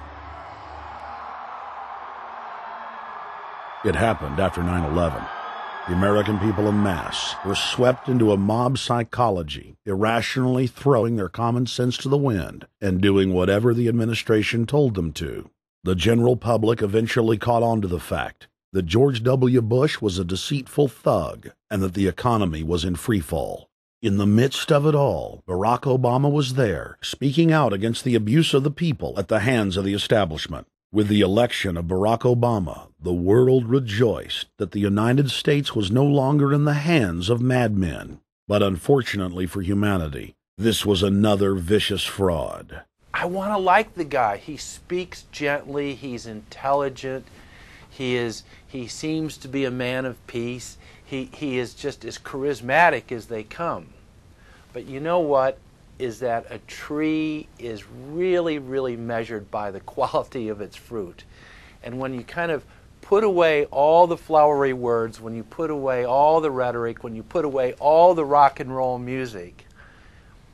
It happened after nine eleven. The American people en masse were swept into a mob psychology, irrationally throwing their common sense to the wind and doing whatever the administration told them to. The general public eventually caught on to the fact that George W. Bush was a deceitful thug and that the economy was in freefall. In the midst of it all, Barack Obama was there, speaking out against the abuse of the people at the hands of the establishment. With the election of Barack Obama, the world rejoiced that the United States was no longer in the hands of madmen. But unfortunately for humanity, this was another vicious fraud. I want to like the guy. He speaks gently. He's intelligent. He is. He seems to be a man of peace. He, he is just as charismatic as they come. But you know what? Is that a tree is really, really measured by the quality of its fruit. And when you kind of put away all the flowery words, when you put away all the rhetoric, when you put away all the rock and roll music,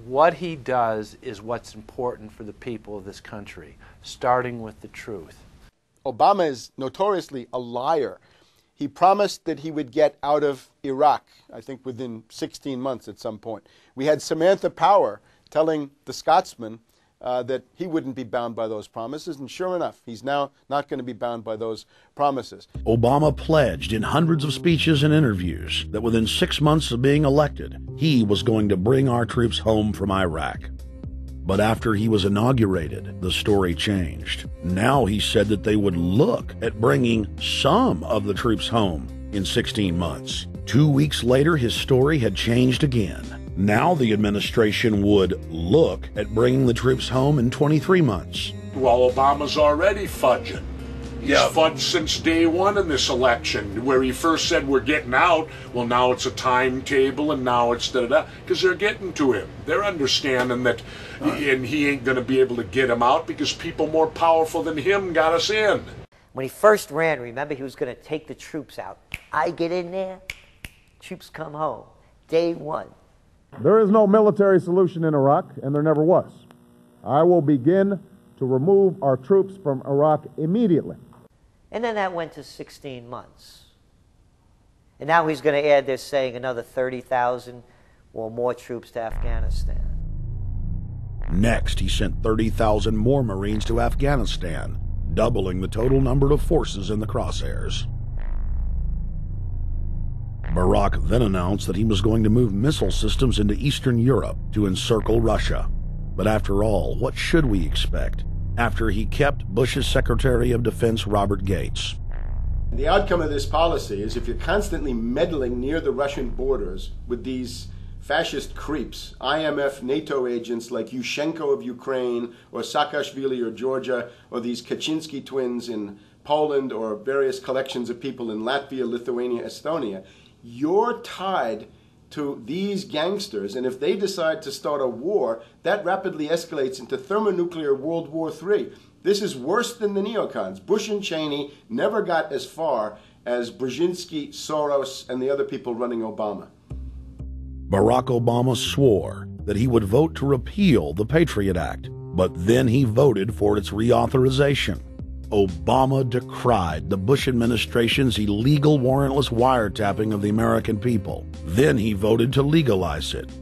What he does is what's important for the people of this country, starting with the truth. Obama is notoriously a liar. He promised that he would get out of Iraq, I think within sixteen months at some point. We had Samantha Power telling the Scotsman uh, that he wouldn't be bound by those promises, and sure enough, he's now not going to be bound by those promises. Obama pledged in hundreds of speeches and interviews that within six months of being elected, he was going to bring our troops home from Iraq. But after he was inaugurated, the story changed. Now he said that they would look at bringing some of the troops home in sixteen months. Two weeks later, his story had changed again. Now the administration would look at bringing the troops home in twenty-three months. Well, Obama's already fudging. He's Yeah. fudged since day one in this election, where he first said we're getting out. Well, now it's a timetable, and now it's da-da-da, because they're getting to him. They're understanding that, and he ain't going to be able to get him out because people more powerful than him got us in. When he first ran, remember, he was going to take the troops out. I get in there, troops come home. Day one. There is no military solution in Iraq, and there never was. I will begin to remove our troops from Iraq immediately. And then that went to sixteen months. And now he's going to add, they're saying, another thirty thousand or more troops to Afghanistan. Next, he sent thirty thousand more Marines to Afghanistan, doubling the total number of forces in the crosshairs. Barack then announced that he was going to move missile systems into Eastern Europe to encircle Russia. But after all, what should we expect after he kept Bush's Secretary of Defense Robert Gates? The outcome of this policy is if you're constantly meddling near the Russian borders with these fascist creeps, I M F NATO agents like Yushchenko of Ukraine or Saakashvili or Georgia, or these Kaczynski twins in Poland, or various collections of people in Latvia, Lithuania, Estonia, you're tied to these gangsters, and if they decide to start a war, that rapidly escalates into thermonuclear World War Three. This is worse than the neocons. Bush and Cheney never got as far as Brzezinski, Soros, and the other people running Obama. Barack Obama swore that he would vote to repeal the Patriot Act, but then he voted for its reauthorization. Obama decried the Bush administration's illegal warrantless wiretapping of the American people. Then he voted to legalize it.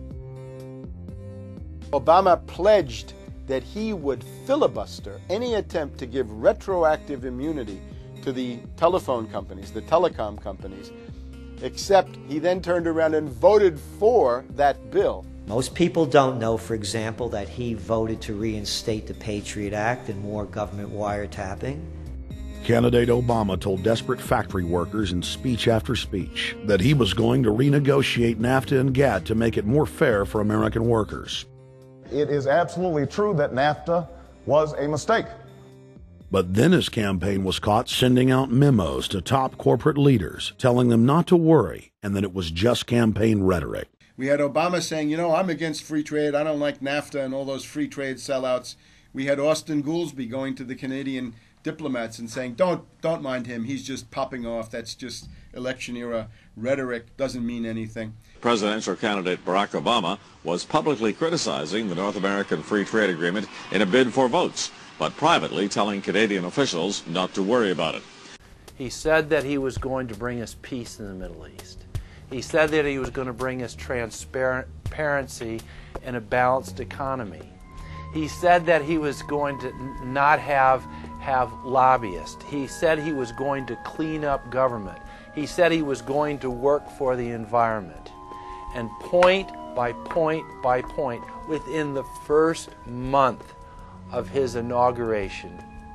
Obama pledged that he would filibuster any attempt to give retroactive immunity to the telephone companies, the telecom companies, except he then turned around and voted for that bill. Most people don't know, for example, that he voted to reinstate the Patriot Act and more government wiretapping. Candidate Obama told desperate factory workers in speech after speech that he was going to renegotiate NAFTA and GATT to make it more fair for American workers. It is absolutely true that NAFTA was a mistake. But then his campaign was caught sending out memos to top corporate leaders, telling them not to worry and that it was just campaign rhetoric. We had Obama saying, you know, I'm against free trade. I don't like NAFTA and all those free trade sellouts. We had Austin Goolsbee going to the Canadian diplomats and saying, don't don't mind him. He's just popping off. That's just election era rhetoric. Doesn't mean anything. Presidential candidate Barack Obama was publicly criticizing the North American Free Trade Agreement in a bid for votes, but privately telling Canadian officials not to worry about it. He said that he was going to bring us peace in the Middle East. He said that he was going to bring us transparency and a balanced economy. He said that he was going to not have, have lobbyists. He said he was going to clean up government. He said he was going to work for the environment. And point by point by point, within the first month of his inauguration,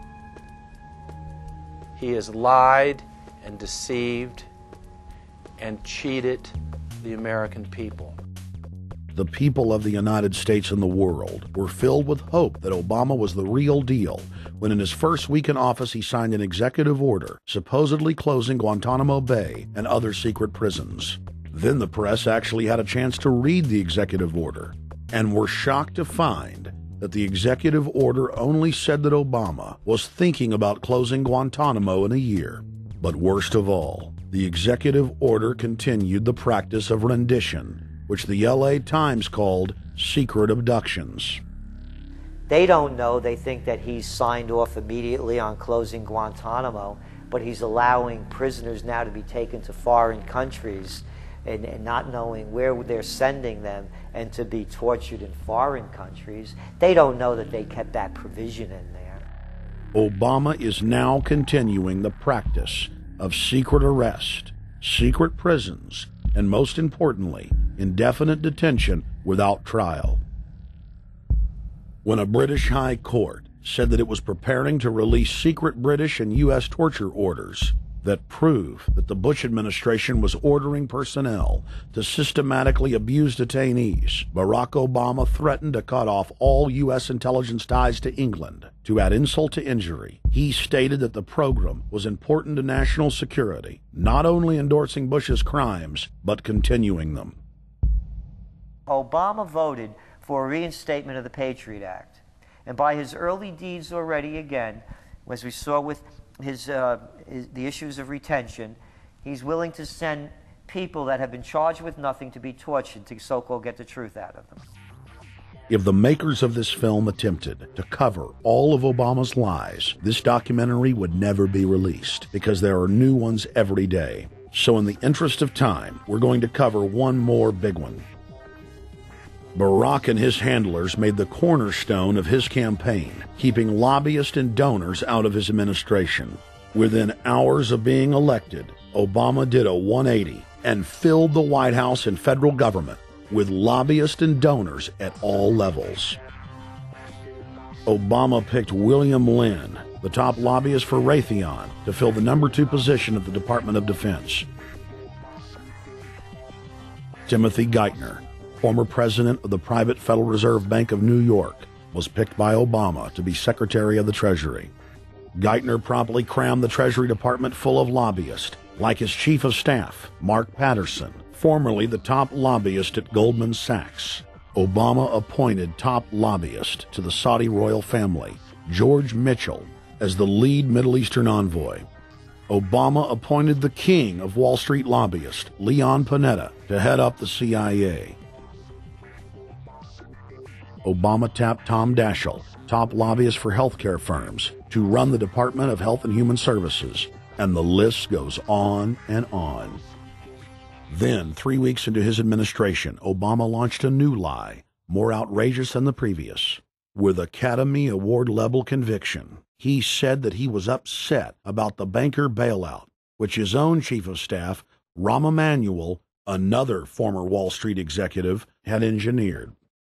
he has lied and deceived and cheated the American people. The people of the United States and the world were filled with hope that Obama was the real deal when in his first week in office he signed an executive order supposedly closing Guantanamo Bay and other secret prisons. Then the press actually had a chance to read the executive order and were shocked to find that the executive order only said that Obama was thinking about closing Guantanamo in a year. But worst of all, the executive order continued the practice of rendition, which the L A Times called secret abductions. They don't know. They think that he's signed off immediately on closing Guantanamo, but he's allowing prisoners now to be taken to foreign countries and, and not knowing where they're sending them and to be tortured in foreign countries. They don't know that they kept that provision in there. Obama is now continuing the practice of secret arrest, secret prisons, and most importantly, indefinite detention without trial. When a British High Court said that it was preparing to release secret British and U S torture orders that prove that the Bush administration was ordering personnel to systematically abuse detainees, Barack Obama threatened to cut off all U S intelligence ties to England. To add insult to injury, he stated that the program was important to national security, not only endorsing Bush's crimes, but continuing them. Obama voted for a reinstatement of the Patriot Act. And by his early deeds already, again, as we saw with his, uh, his, the issues of retention, he's willing to send people that have been charged with nothing to be tortured to so-called get the truth out of them. If the makers of this film attempted to cover all of Obama's lies, this documentary would never be released because there are new ones every day. So in the interest of time, we're going to cover one more big one. Barack and his handlers made the cornerstone of his campaign, keeping lobbyists and donors out of his administration. Within hours of being elected, Obama did a one eighty and filled the White House and federal government with lobbyists and donors at all levels. Obama picked William Lynn, the top lobbyist for Raytheon, to fill the number two position at the Department of Defense. Timothy Geithner, former president of the private Federal Reserve Bank of New York, was picked by Obama to be Secretary of the Treasury. Geithner promptly crammed the Treasury Department full of lobbyists, like his chief of staff, Mark Patterson, formerly the top lobbyist at Goldman Sachs. Obama appointed top lobbyist to the Saudi royal family, George Mitchell, as the lead Middle Eastern envoy. Obama appointed the king of Wall Street lobbyists, Leon Panetta, to head up the C I A. Obama tapped Tom Daschle, top lobbyist for healthcare firms, to run the Department of Health and Human Services, and the list goes on and on. Then, three weeks into his administration, Obama launched a new lie, more outrageous than the previous. With Academy Award-level conviction, he said that he was upset about the banker bailout, which his own chief of staff, Rahm Emanuel, another former Wall Street executive, had engineered.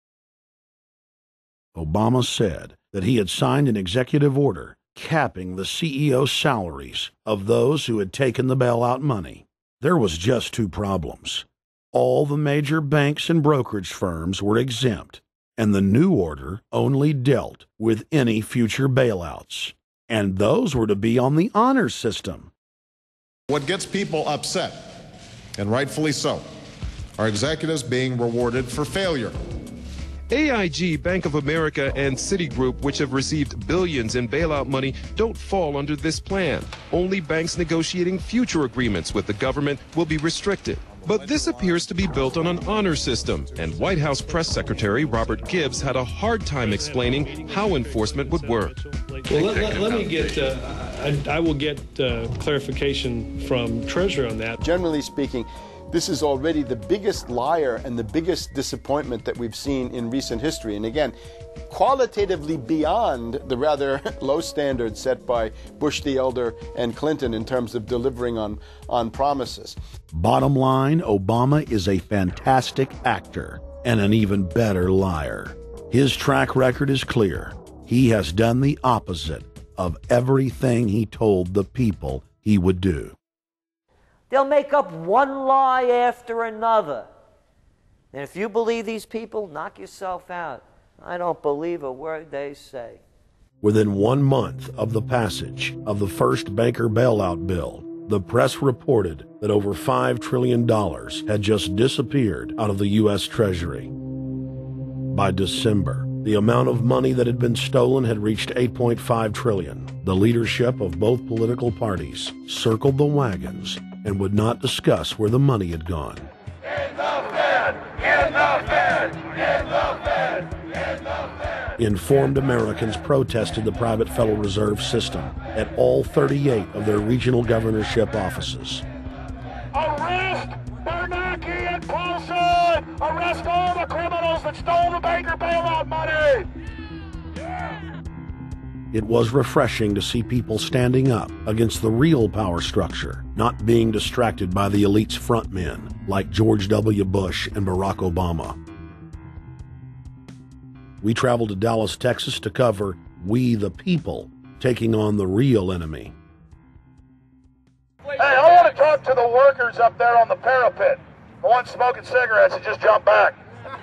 Obama said that he had signed an executive order capping the C E O salaries of those who had taken the bailout money. There was just two problems. All the major banks and brokerage firms were exempt, and the new order only dealt with any future bailouts. And those were to be on the honor system. What gets people upset, and rightfully so, are executives being rewarded for failure. A I G, Bank of America, and Citigroup, which have received billions in bailout money, don't fall under this plan. Only banks negotiating future agreements with the government will be restricted. But this appears to be built on an honor system, and White House Press Secretary Robert Gibbs had a hard time explaining how enforcement would work. Well, let, let, let me get, uh, I, I will get uh, clarification from Treasury on that. Generally speaking, this is already the biggest liar and the biggest disappointment that we've seen in recent history. And again, qualitatively beyond the rather low standards set by Bush the Elder and Clinton in terms of delivering on, on promises. Bottom line, Obama is a fantastic actor and an even better liar. His track record is clear. He has done the opposite of everything he told the people he would do. They'll make up one lie after another. And if you believe these people, knock yourself out. I don't believe a word they say. Within one month of the passage of the first banker bailout bill, the press reported that over five trillion dollars had just disappeared out of the U S Treasury. By December, the amount of money that had been stolen had reached eight point five trillion dollars. The leadership of both political parties circled the wagons and would not discuss where the money had gone. In the Fed! In the Fed! Informed Americans protested the private Federal Reserve System at all thirty-eight of their regional governorship offices. Arrest Bernanke and Paulson! Arrest all the criminals that stole the banker bailout money! It was refreshing to see people standing up against the real power structure, not being distracted by the elite's frontmen like George W. Bush and Barack Obama. We traveled to Dallas, Texas to cover We the People taking on the real enemy. Hey, I want to talk to the workers up there on the parapet. The ones smoking cigarettes and just jump back.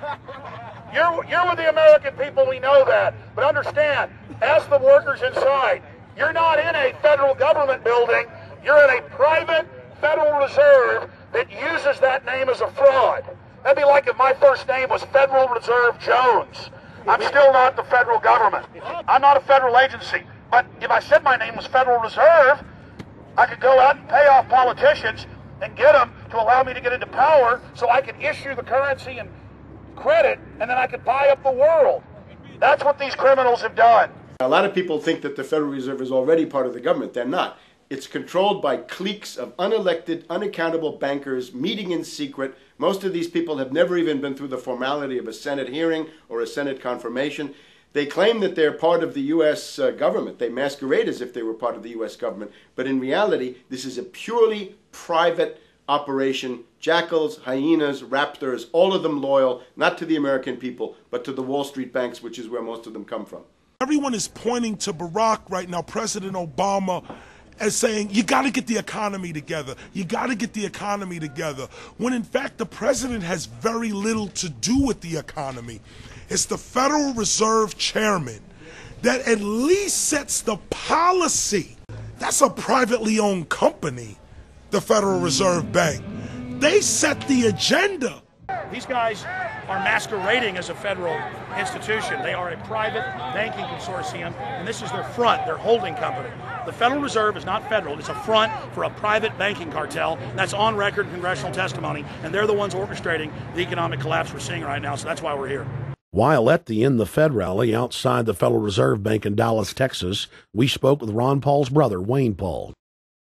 You're, you're with the American people, we know that. But understand, ask the workers inside. You're not in a federal government building. You're in a private Federal Reserve that uses that name as a fraud. That'd be like if my first name was Federal Reserve Jones. I'm still not the federal government. I'm not a federal agency. But if I said my name was Federal Reserve, I could go out and pay off politicians and get them to allow me to get into power so I could issue the currency and credit, and then I could buy up the world. That's what these criminals have done. A lot of people think that the Federal Reserve is already part of the government. They're not. It's controlled by cliques of unelected, unaccountable bankers meeting in secret. Most of these people have never even been through the formality of a Senate hearing or a Senate confirmation. They claim that they're part of the U S uh, government. They masquerade as if they were part of the U S government. But in reality, this is a purely private operation. Jackals, hyenas, raptors, all of them loyal, not to the American people, but to the Wall Street banks, which is where most of them come from. Everyone is pointing to Barack right now, President Obama, as saying, you got to get the economy together. You got to get the economy together. When in fact, the president has very little to do with the economy. It's the Federal Reserve chairman that at least sets the policy. That's a privately owned company, the Federal Reserve Bank. They set the agenda. These guys are masquerading as a federal institution. They are a private banking consortium, and this is their front, their holding company. The Federal Reserve is not federal. It's a front for a private banking cartel. That's on record in congressional testimony, and they're the ones orchestrating the economic collapse we're seeing right now, so that's why we're here. While at the In the Fed rally outside the Federal Reserve Bank in Dallas, Texas, we spoke with Ron Paul's brother, Wayne Paul.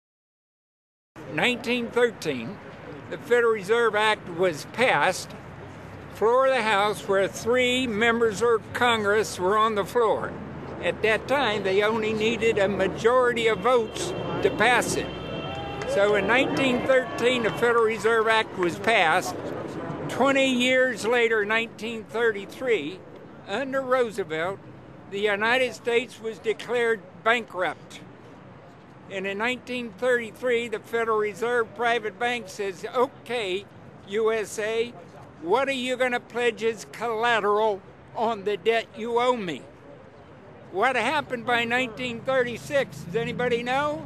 nineteen thirteen, the Federal Reserve Act was passed, floor of the House, where three members of Congress were on the floor. At that time, they only needed a majority of votes to pass it. So in nineteen thirteen, the Federal Reserve Act was passed. twenty years later, nineteen thirty-three, under Roosevelt, the United States was declared bankrupt. And in nineteen thirty-three, the Federal Reserve private bank says, okay, U S A, what are you going to pledge as collateral on the debt you owe me? What happened by nineteen thirty-six? Does anybody know?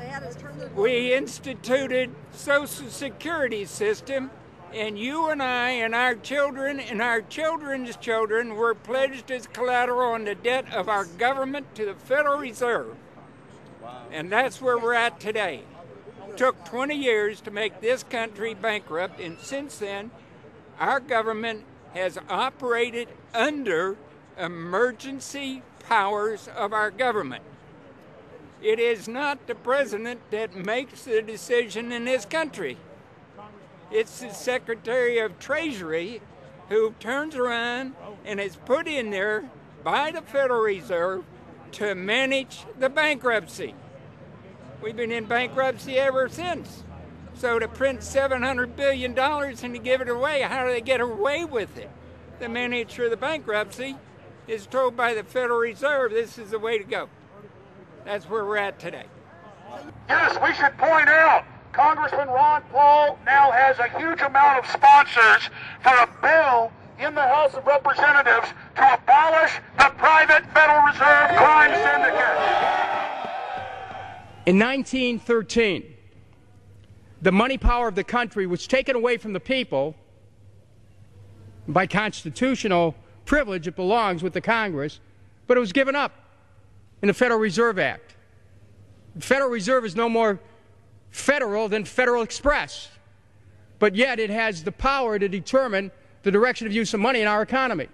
We instituted Social Security system, and you and I and our children and our children's children were pledged as collateral on the debt of our government to the Federal Reserve. And that's where we're at today. It took twenty years to make this country bankrupt, and since then, our government has operated under emergency powers of our government. It is not the president that makes the decision in this country. It's the Secretary of Treasury who turns around and is put in there by the Federal Reserve to manage the bankruptcy. We've been in bankruptcy ever since. So to print seven hundred billion dollars and to give it away, how do they get away with it? The manager of the bankruptcy is told by the Federal Reserve this is the way to go. That's where we're at today. Yes, we should point out, Congressman Ron Paul now has a huge amount of sponsors for a bill in the House of Representatives to abolish the private Federal Reserve crime syndicate. In nineteen thirteen, the money power of the country was taken away from the people. By constitutional privilege, it belongs with the Congress, but it was given up in the Federal Reserve Act. The Federal Reserve is no more federal than Federal Express, but yet it has the power to determine the direction of use of money in our economy.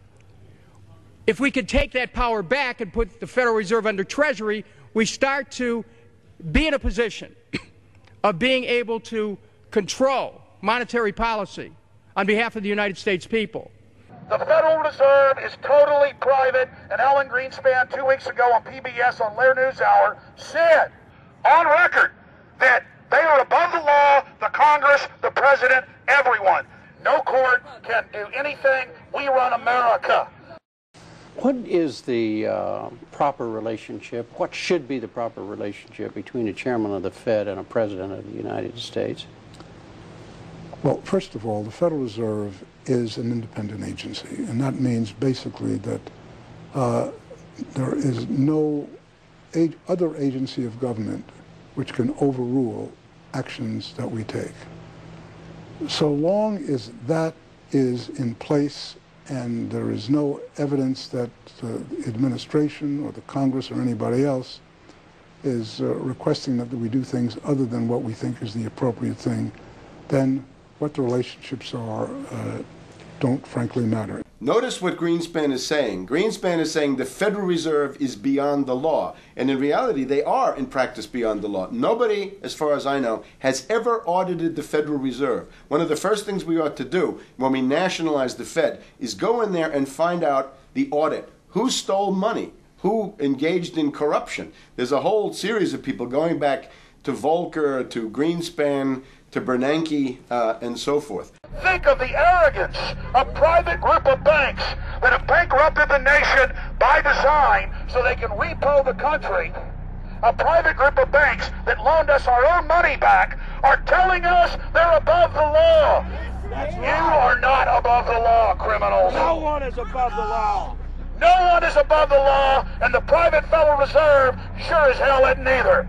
If we could take that power back and put the Federal Reserve under Treasury, we start to be in a position of being able to control monetary policy on behalf of the United States people. The Federal Reserve is totally private, and Alan Greenspan two weeks ago on P B S on Lair News Hour said on record that they are above the law, the Congress, the President, everyone. No court can do anything. We run America. What is the uh, proper relationship, what should be the proper relationship between a chairman of the Fed and a president of the United States? Well, first of all, the Federal Reserve is an independent agency, and that means basically that uh, there is no ag other agency of government which can overrule actions that we take. So long as that is in place and there is no evidence that the administration or the Congress or anybody else is uh, requesting that we do things other than what we think is the appropriate thing, then what the relationships are uh, don't frankly matter. Notice what Greenspan is saying. Greenspan is saying the Federal Reserve is beyond the law. And in reality, they are in practice beyond the law. Nobody, as far as I know, has ever audited the Federal Reserve. One of the first things we ought to do when we nationalize the Fed is go in there and find out the audit. Who stole money? Who engaged in corruption? There's a whole series of people going back to Volcker, to Greenspan, to Bernanke, uh, and so forth. Think of the arrogance of private group of banks that have bankrupted the nation by design so they can repo the country. A private group of banks that loaned us our own money back are telling us they're above the law. You are not above the law, criminals. No one is above the law. No one is above the law, and the private Federal Reserve sure as hell isn't either.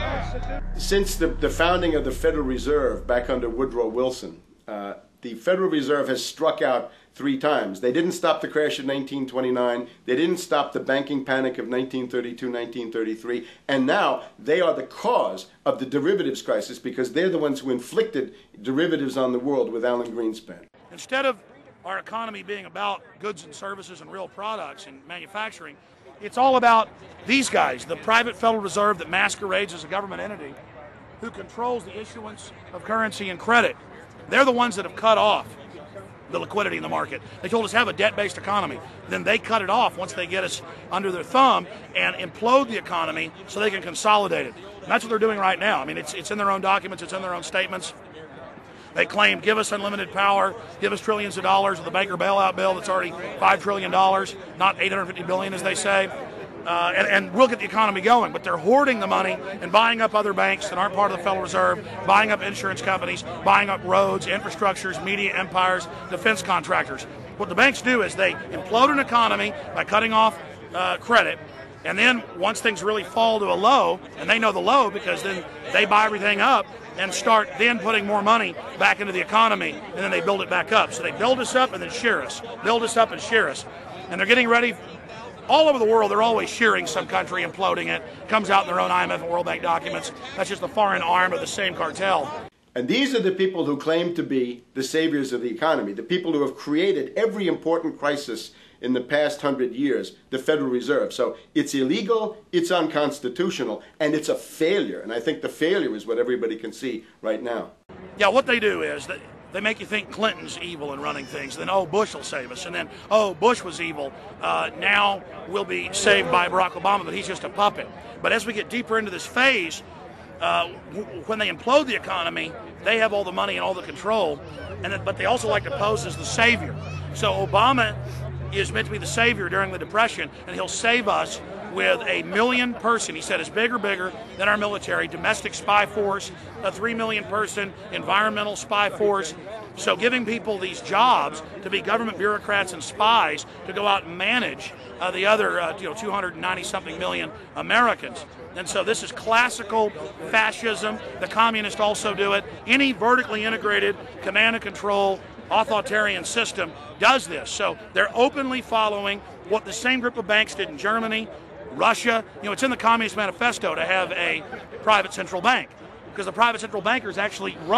Since the, the founding of the Federal Reserve back under Woodrow Wilson, uh, the Federal Reserve has struck out three times. They didn't stop the crash of nineteen twenty-nine. They didn't stop the banking panic of nineteen thirty-two, nineteen thirty-three. And now they are the cause of the derivatives crisis because they're the ones who inflicted derivatives on the world with Alan Greenspan. Instead of our economy being about goods and services and real products and manufacturing, it's all about these guys, the private Federal Reserve that masquerades as a government entity who controls the issuance of currency and credit. They're the ones that have cut off the liquidity in the market. They told us have a debt-based economy. Then they cut it off once they get us under their thumb and implode the economy so they can consolidate it. And that's what they're doing right now. I mean, it's, it's in their own documents, it's in their own statements. They claim, give us unlimited power, give us trillions of dollars of the Baker bailout bill that's already five trillion dollars, not eight hundred fifty billion dollars as they say. Uh, and, and we'll get the economy going, but they're hoarding the money and buying up other banks that aren't part of the Federal Reserve, buying up insurance companies, buying up roads, infrastructures, media empires, defense contractors. What the banks do is they implode an economy by cutting off uh, credit, and then once things really fall to a low, and they know the low because then they buy everything up and start then putting more money back into the economy, and then they build it back up. So they build us up and then shear us, build us up and shear us. And they're getting ready. All over the world, they're always shearing some country, imploding it. Comes out in their own I M F and World Bank documents. That's just the foreign arm of the same cartel. And these are the people who claim to be the saviors of the economy, the people who have created every important crisis in the past hundred years, the Federal Reserve. So it's illegal, it's unconstitutional, and it's a failure. And I think the failure is what everybody can see right now. Yeah, what they do is that they make you think Clinton's evil in running things. Then, oh, Bush will save us. And then, oh, Bush was evil. Uh, now we'll be saved by Barack Obama, but he's just a puppet. But as we get deeper into this phase, uh, when they implode the economy, they have all the money and all the control. And then, but they also like to pose as the savior. So Obama is meant to be the savior during the Depression, and he'll save us with a million person, he said, is bigger, bigger than our military, domestic spy force, a three million person environmental spy force. So giving people these jobs to be government bureaucrats and spies to go out and manage uh, the other uh, you know, two hundred ninety something million Americans. And so this is classical fascism. The communists also do it. Any vertically integrated command and control authoritarian system does this. So they're openly following what the same group of banks did in Germany, Russia. You know, it's in the Communist Manifesto to have a private central bank, because the private central bankers actually wrote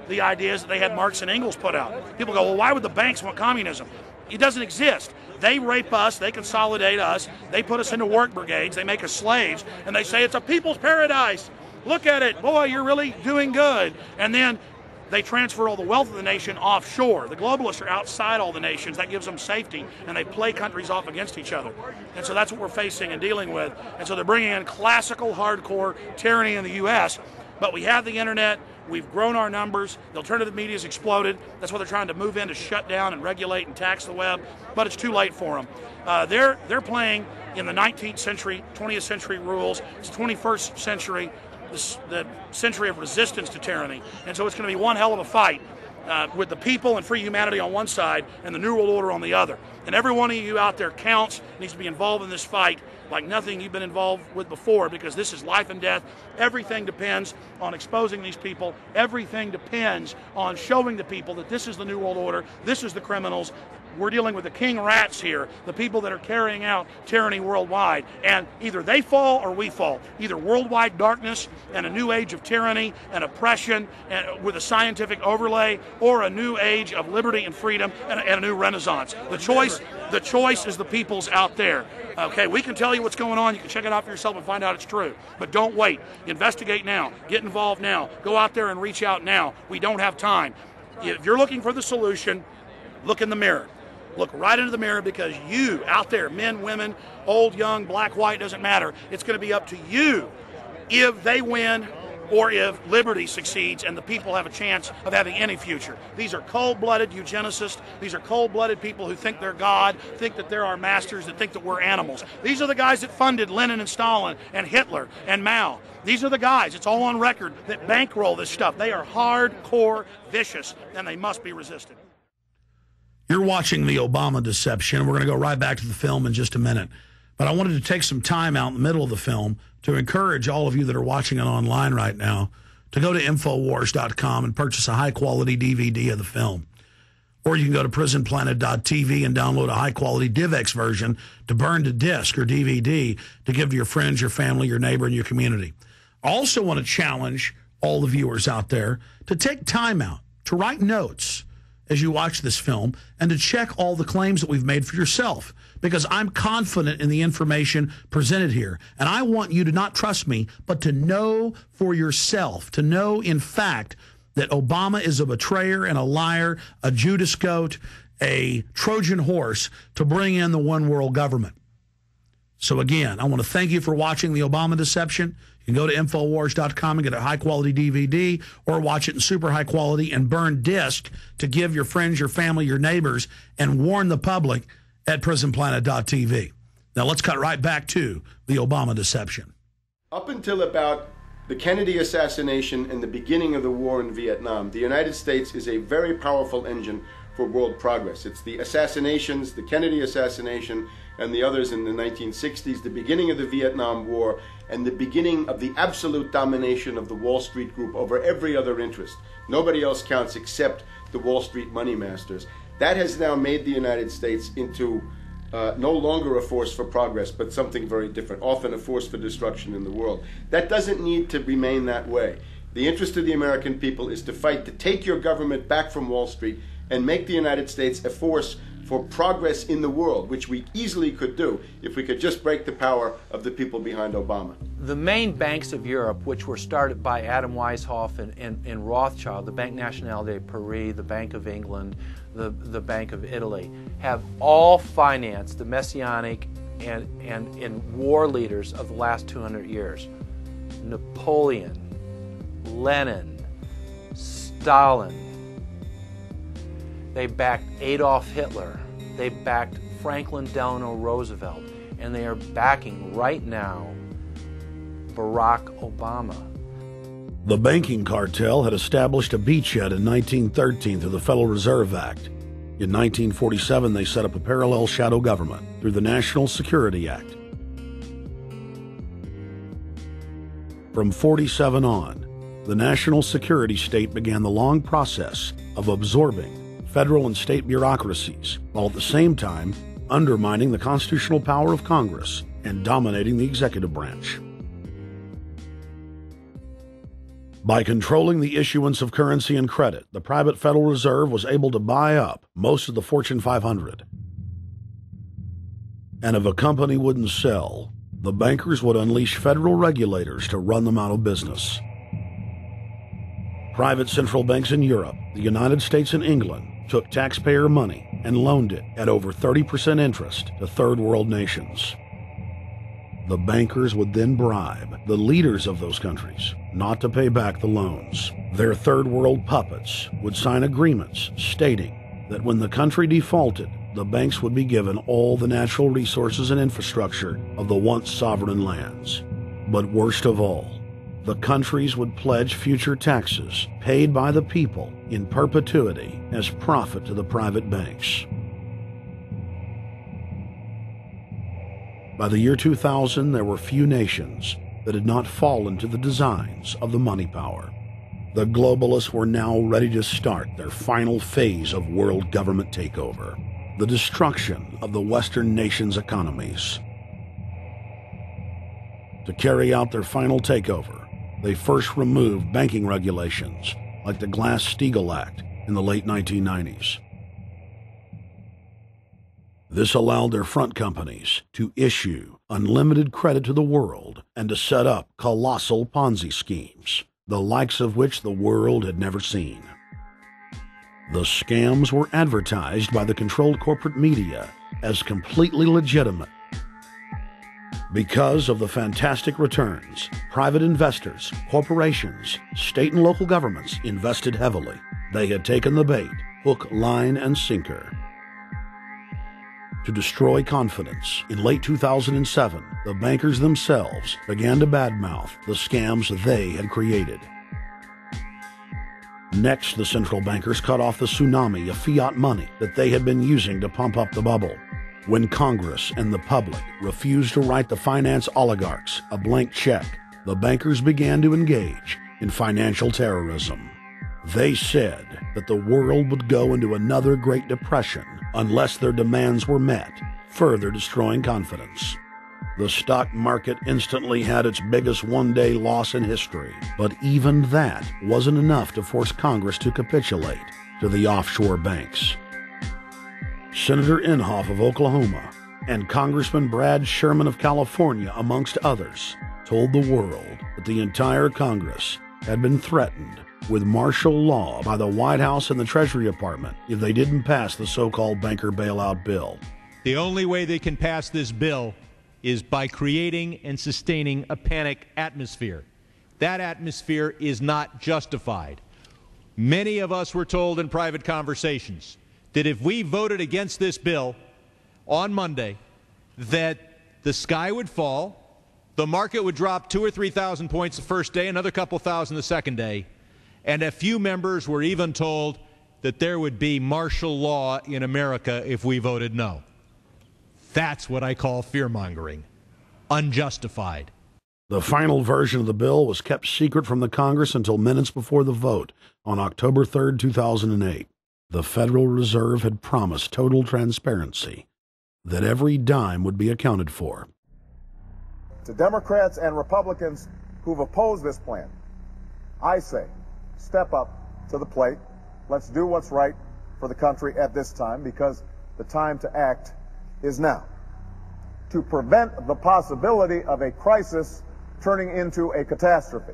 the ideas that they had Marx and Engels put out. People go, well, why would the banks want communism? It doesn't exist. They rape us, they consolidate us, they put us into work brigades, they make us slaves, and they say it's a people's paradise. Look at it, boy, you're really doing good. And then they transfer all the wealth of the nation offshore. The globalists are outside all the nations. That gives them safety, and they play countries off against each other. And so that's what we're facing and dealing with. And so they're bringing in classical, hardcore tyranny in the U S, but we have the internet. We've grown our numbers. The alternative media has exploded. That's why they're trying to move in to shut down and regulate and tax the web, but it's too late for them. Uh, they're, they're playing in the nineteenth century, twentieth century rules. It's twenty-first century, the, the century of resistance to tyranny. And so it's going to be one hell of a fight uh, with the people and free humanity on one side and the New World Order on the other. And every one of you out there counts, needs to be involved in this fight like nothing you've been involved with before, because this is life and death. Everything depends on exposing these people. Everything depends on showing the people that this is the New World Order, this is the criminals. We're dealing with the king rats here, the people that are carrying out tyranny worldwide. And either they fall or we fall. Either worldwide darkness and a new age of tyranny and oppression and with a scientific overlay, or a new age of liberty and freedom and a, and a new renaissance. The choice, the choice is the people's out there. Okay, we can tell you what's going on. You can check it out for yourself and find out it's true. But don't wait. Investigate now. Get involved now. Go out there and reach out now. We don't have time. If you're looking for the solution, look in the mirror. Look right into the mirror, because you out there, men, women, old, young, black, white, doesn't matter. It's going to be up to you if they win or if liberty succeeds and the people have a chance of having any future. These are cold-blooded eugenicists. These are cold-blooded people who think they're God, think that they're our masters, that think that we're animals. These are the guys that funded Lenin and Stalin and Hitler and Mao. These are the guys, it's all on record, that bankroll this stuff. They are hardcore vicious, and they must be resisted. You're watching the Obama deception. We're going to go right back to the film in just a minute. But I wanted to take some time out in the middle of the film to encourage all of you that are watching it online right now to go to Infowars dot com and purchase a high-quality D V D of the film. Or you can go to Prison Planet dot T V and download a high-quality DivX version to burn to disc or D V D to give to your friends, your family, your neighbor, and your community. I also want to challenge all the viewers out there to take time out to write notes as you watch this film and to check all the claims that we've made for yourself, because I'm confident in the information presented here. And I want you to not trust me, but to know for yourself, to know in fact that Obama is a betrayer and a liar, a Judas goat, a Trojan horse to bring in the one world government. So again, I want to thank you for watching the Obama deception. You can go to Infowars dot com and get a high-quality D V D, or watch it in super high quality and burn disc to give your friends, your family, your neighbors, and warn the public at Prison Planet dot T V. Now let's cut right back to the Obama deception. Up until about the Kennedy assassination and the beginning of the war in Vietnam, the United States is a very powerful engine for world progress. It's the assassinations, the Kennedy assassination, and the others in the nineteen sixties, the beginning of the Vietnam War, and the beginning of the absolute domination of the Wall Street group over every other interest. Nobody else counts except the Wall Street money masters. That has now made the United States into uh, no longer a force for progress, but something very different, often a force for destruction in the world. That doesn't need to remain that way. The interest of the American people is to fight to take your government back from Wall Street and make the United States a force for progress in the world, which we easily could do if we could just break the power of the people behind Obama. The main banks of Europe, which were started by Adam Weishaupt and, and, and Rothschild, the Banque Nationale de Paris, the Bank of England, the, the Bank of Italy, have all financed the messianic and, and, and war leaders of the last two hundred years. Napoleon, Lenin, Stalin. They backed Adolf Hitler. They backed Franklin Delano Roosevelt. And they are backing right now Barack Obama. The banking cartel had established a beachhead in nineteen thirteen through the Federal Reserve Act. In nineteen forty-seven, they set up a parallel shadow government through the National Security Act. From forty-seven on, the national security state began the long process of absorbing federal and state bureaucracies, while at the same time undermining the constitutional power of Congress and dominating the executive branch. By controlling the issuance of currency and credit, the private Federal Reserve was able to buy up most of the Fortune five hundred. And if a company wouldn't sell, the bankers would unleash federal regulators to run them out of business. Private central banks in Europe, the United States, and England took taxpayer money and loaned it at over thirty percent interest to third world nations. The bankers would then bribe the leaders of those countries not to pay back the loans. Their third world puppets would sign agreements stating that when the country defaulted, the banks would be given all the natural resources and infrastructure of the once sovereign lands. But worst of all, the countries would pledge future taxes paid by the people in perpetuity as profit to the private banks. By the year two thousand, there were few nations that had not fallen to the designs of the money power. The globalists were now ready to start their final phase of world government takeover, the destruction of the Western nations' economies. To carry out their final takeover, they first removed banking regulations like the Glass-Steagall Act in the late nineteen nineties. This allowed their front companies to issue unlimited credit to the world and to set up colossal Ponzi schemes, the likes of which the world had never seen. The scams were advertised by the controlled corporate media as completely legitimate. Because of the fantastic returns, private investors, corporations, state and local governments invested heavily. They had taken the bait, hook, line, and sinker. To destroy confidence, in late two thousand seven, the bankers themselves began to badmouth the scams they had created. Next, the central bankers cut off the tsunami of fiat money that they had been using to pump up the bubble. When Congress and the public refused to write the finance oligarchs a blank check, the bankers began to engage in financial terrorism. They said that the world would go into another Great Depression unless their demands were met, further destroying confidence. The stock market instantly had its biggest one-day loss in history, but even that wasn't enough to force Congress to capitulate to the offshore banks. Senator Inhofe of Oklahoma and Congressman Brad Sherman of California, amongst others, told the world that the entire Congress had been threatened with martial law by the White House and the Treasury Department if they didn't pass the so-called banker bailout bill. The only way they can pass this bill is by creating and sustaining a panic atmosphere. That atmosphere is not justified. Many of us were told in private conversations that if we voted against this bill on Monday, that the sky would fall, the market would drop two or three thousand points the first day, another couple thousand the second day, and a few members were even told that there would be martial law in America if we voted no. That's what I call fear-mongering. Unjustified. The final version of the bill was kept secret from the Congress until minutes before the vote on October third, two thousand eight. The Federal Reserve had promised total transparency, that every dime would be accounted for. To Democrats and Republicans who've opposed this plan, I say, step up to the plate. Let's do what's right for the country at this time, because the time to act is now. To prevent the possibility of a crisis turning into a catastrophe.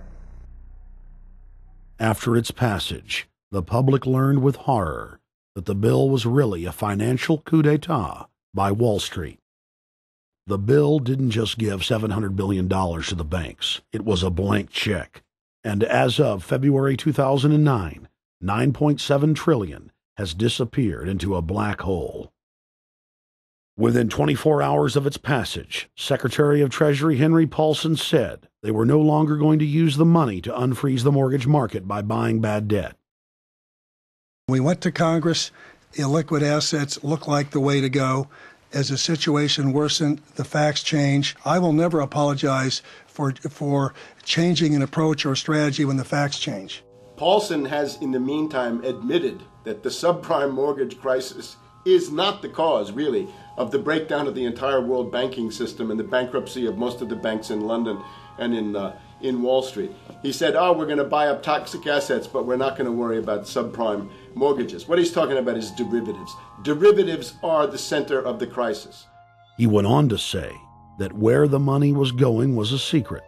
After its passage, the public learned with horror that the bill was really a financial coup d'etat by Wall Street. The bill didn't just give seven hundred billion dollars to the banks. It was a blank check. And as of February two thousand nine, nine point seven trillion dollars has disappeared into a black hole. Within twenty-four hours of its passage, Secretary of Treasury Henry Paulson said they were no longer going to use the money to unfreeze the mortgage market by buying bad debt. We went to Congress. Illiquid assets look like the way to go. As the situation worsened, the facts change. I will never apologize for for changing an approach or strategy when the facts change. Paulson has, in the meantime, admitted that the subprime mortgage crisis is not the cause, really, of the breakdown of the entire world banking system and the bankruptcy of most of the banks in London and in uh, in Wall Street. He said, oh, we're going to buy up toxic assets, but we're not going to worry about subprime mortgages. What he's talking about is derivatives. Derivatives are the center of the crisis. He went on to say that where the money was going was a secret.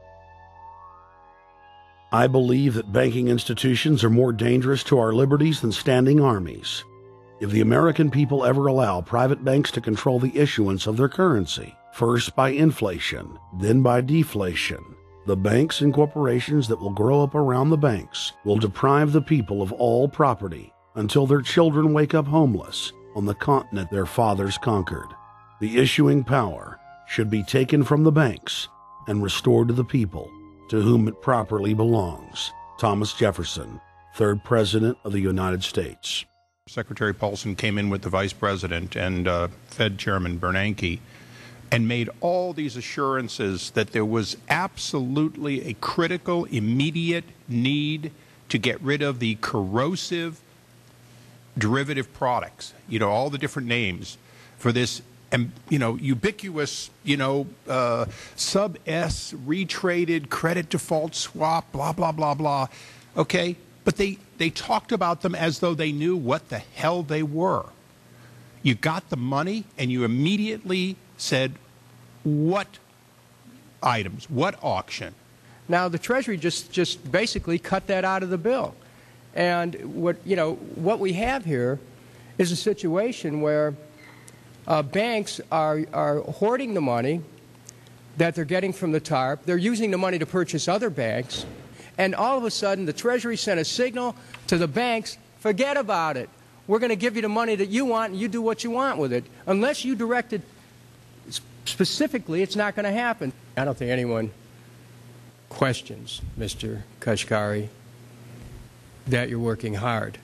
I believe that banking institutions are more dangerous to our liberties than standing armies. If the American people ever allow private banks to control the issuance of their currency, first by inflation, then by deflation, the banks and corporations that will grow up around the banks will deprive the people of all property until their children wake up homeless on the continent their fathers conquered. The issuing power should be taken from the banks and restored to the people, to whom it properly belongs. Thomas Jefferson, third President of the United States. Secretary Paulson came in with the Vice President and uh, Fed Chairman Bernanke and made all these assurances that there was absolutely a critical, immediate need to get rid of the corrosive derivative products, you know, all the different names for this, and you know, ubiquitous, you know, uh, sub-S, retraded credit default swap, blah, blah, blah, blah. Okay? But they, they talked about them as though they knew what the hell they were. You got the money and you immediately said, what items, what auction? Now, the Treasury just, just basically cut that out of the bill. And what, you know, what we have here is a situation where uh, banks are, are hoarding the money that they're getting from the TARP. They're using the money to purchase other banks. And all of a sudden, the Treasury sent a signal to the banks, forget about it. We're going to give you the money that you want, and you do what you want with it. Unless you direct it specifically, it's not going to happen. I don't think anyone questions, Mister Kashkari, that you're working hard.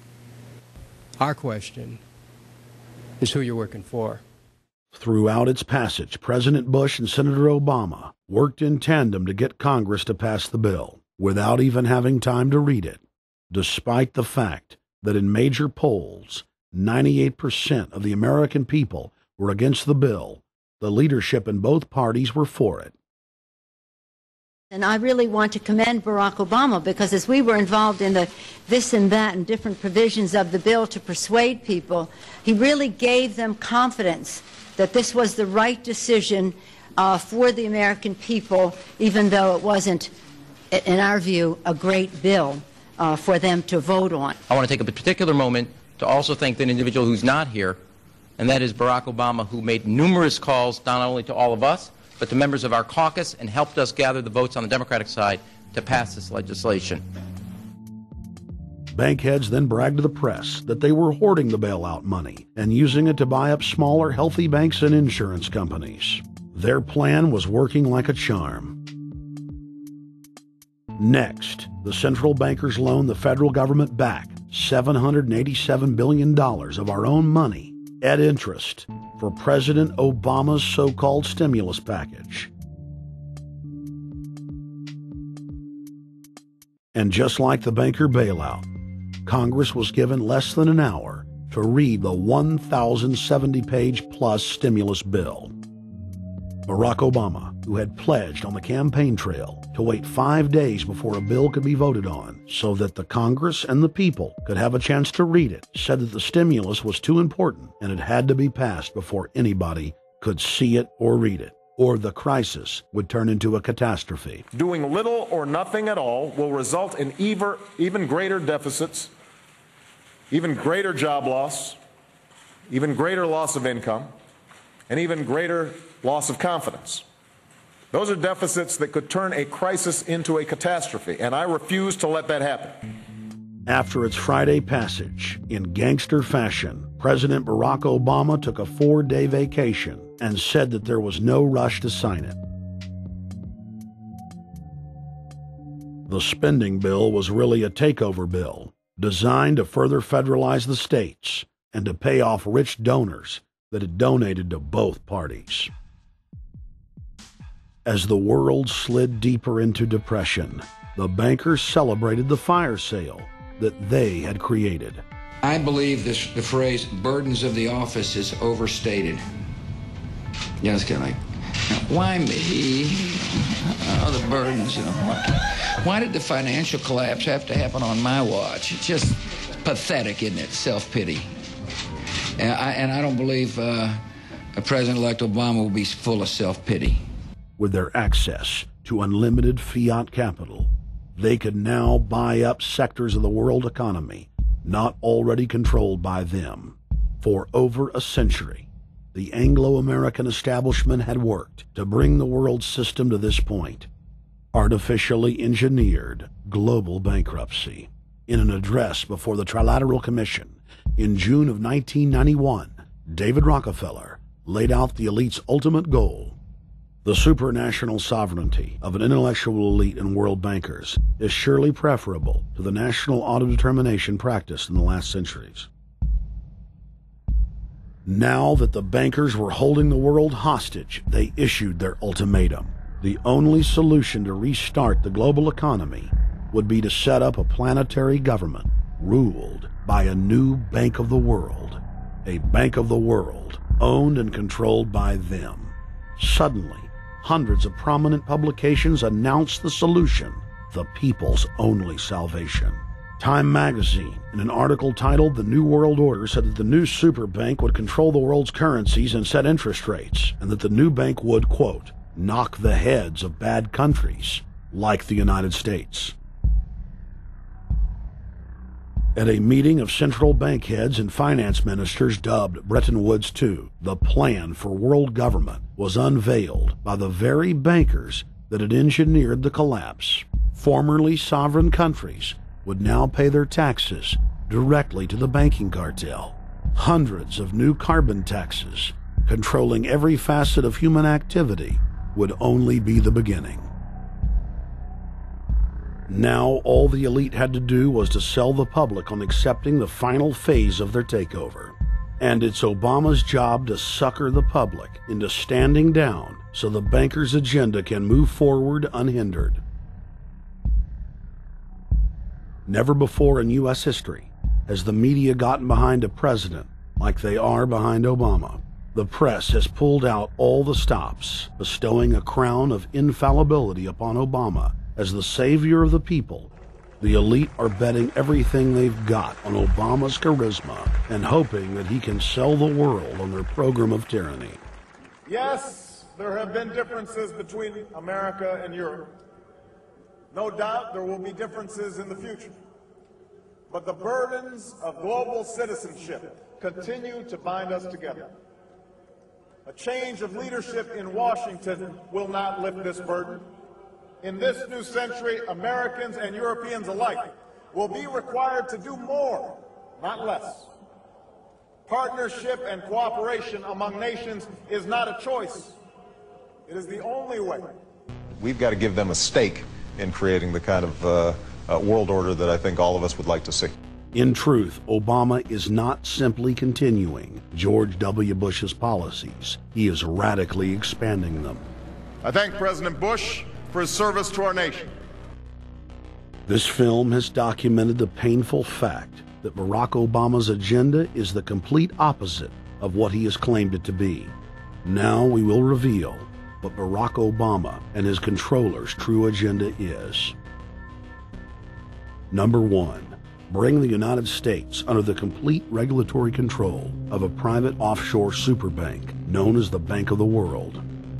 Our question is who you're working for. Throughout its passage, President Bush and Senator Obama worked in tandem to get Congress to pass the bill without even having time to read it, despite the fact that in major polls, ninety-eight percent of the American people were against the bill. The leadership in both parties were for it. And I really want to commend Barack Obama, because as we were involved in the this and that and different provisions of the bill to persuade people, he really gave them confidence that this was the right decision uh, for the American people, even though it wasn't, in our view, a great bill uh, for them to vote on. I want to take a particular moment to also thank an individual who's not here, and that is Barack Obama, who made numerous calls not only to all of us, but to members of our caucus, and helped us gather the votes on the Democratic side to pass this legislation. Bankheads then bragged to the press that they were hoarding the bailout money and using it to buy up smaller, healthy banks and insurance companies. Their plan was working like a charm. Next, the central bankers loaned the federal government back seven hundred eighty-seven billion dollars of our own money at interest for President Obama's so-called stimulus package. And just like the banker bailout, Congress was given less than an hour to read the one thousand seventy page plus stimulus bill. Barack Obama, who had pledged on the campaign trail to wait five days before a bill could be voted on so that the Congress and the people could have a chance to read it, said that the stimulus was too important and it had to be passed before anybody could see it or read it, or the crisis would turn into a catastrophe. Doing little or nothing at all will result in even, even greater deficits, even greater job loss, even greater loss of income, and even greater loss of confidence. Those are deficits that could turn a crisis into a catastrophe, and I refuse to let that happen. After its Friday passage, in gangster fashion, President Barack Obama took a four-day vacation and said that there was no rush to sign it. The spending bill was really a takeover bill, designed to further federalize the states and to pay off rich donors that had donated to both parties. As the world slid deeper into depression, the bankers celebrated the fire sale that they had created. I believe this, the phrase burdens of the office is overstated. You know, it's kind of like Why me? Oh, the burdens, you know. Why, why did the financial collapse have to happen on my watch? It's just pathetic, isn't it? Self-pity. And I, and I don't believe uh, President-elect Obama will be full of self-pity. With their access to unlimited fiat capital, they could now buy up sectors of the world economy not already controlled by them. For over a century, the Anglo-American establishment had worked to bring the world system to this point. Artificially engineered global bankruptcy. In an address before the Trilateral Commission in June of nineteen ninety-one, David Rockefeller laid out the elite's ultimate goal. The supranational sovereignty of an intellectual elite and world bankers is surely preferable to the national autodetermination practiced in the last centuries. Now that the bankers were holding the world hostage, they issued their ultimatum. The only solution to restart the global economy would be to set up a planetary government ruled by a new Bank of the World, a Bank of the World owned and controlled by them. Suddenly, hundreds of prominent publications announced the solution, the people's only salvation. Time magazine, in an article titled The New World Order, said that the new super bank would control the world's currencies and set interest rates, and that the new bank would, quote, knock the heads of bad countries like the United States. At a meeting of central bank heads and finance ministers dubbed Bretton Woods two, the plan for world government was unveiled by the very bankers that had engineered the collapse. Formerly sovereign countries would now pay their taxes directly to the banking cartel. Hundreds of new carbon taxes, controlling every facet of human activity, would only be the beginning. Now all the elite had to do was to sell the public on accepting the final phase of their takeover. And it's Obama's job to sucker the public into standing down so the bankers' agenda can move forward unhindered. Never before in U S history has the media gotten behind a president like they are behind Obama. The press has pulled out all the stops, bestowing a crown of infallibility upon Obama as the savior of the people. The elite are betting everything they've got on Obama's charisma and hoping that he can sell the world on their program of tyranny. Yes, there have been differences between America and Europe. No doubt there will be differences in the future. But the burdens of global citizenship continue to bind us together. A change of leadership in Washington will not lift this burden. In this new century, Americans and Europeans alike will be required to do more, not less. Partnership and cooperation among nations is not a choice. It is the only way. We've got to give them a stake in creating the kind of uh, uh, world order that I think all of us would like to see. In truth, Obama is not simply continuing George W. Bush's policies. He is radically expanding them. I thank President Bush for his service to our nation. This film has documented the painful fact that Barack Obama's agenda is the complete opposite of what he has claimed it to be. Now we will reveal what Barack Obama and his controllers' true agenda is. Number one, bring the United States under the complete regulatory control of a private offshore superbank known as the Bank of the World.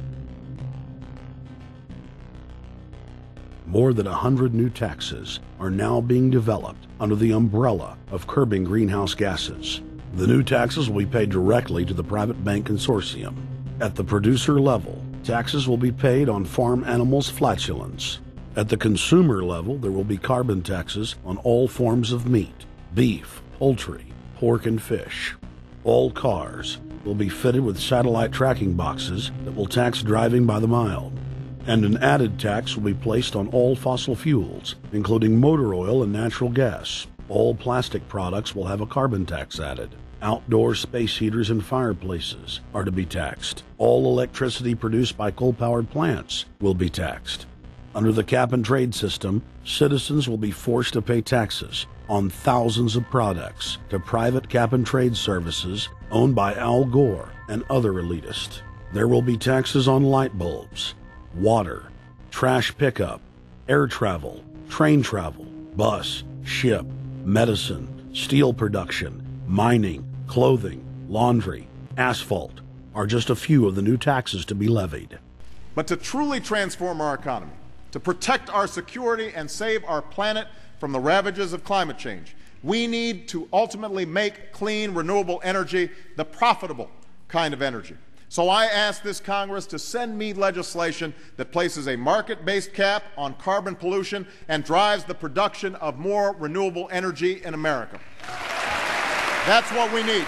More than a hundred new taxes are now being developed under the umbrella of curbing greenhouse gases. The new taxes will be paid directly to the private bank consortium. At the producer level, taxes will be paid on farm animals' flatulence. At the consumer level, there will be carbon taxes on all forms of meat, beef, poultry, pork, and fish. All cars will be fitted with satellite tracking boxes that will tax driving by the mile. And an added tax will be placed on all fossil fuels, including motor oil and natural gas. All plastic products will have a carbon tax added. Outdoor space heaters and fireplaces are to be taxed. All electricity produced by coal-powered plants will be taxed. Under the cap-and-trade system, citizens will be forced to pay taxes on thousands of products to private cap-and-trade services owned by Al Gore and other elitists. There will be taxes on light bulbs, water, trash pickup, air travel, train travel, bus, ship, medicine, steel production, mining, clothing, laundry, asphalt are just a few of the new taxes to be levied. But to truly transform our economy, to protect our security and save our planet from the ravages of climate change, we need to ultimately make clean, renewable energy the profitable kind of energy. So I ask this Congress to send me legislation that places a market-based cap on carbon pollution and drives the production of more renewable energy in America. That's what we need.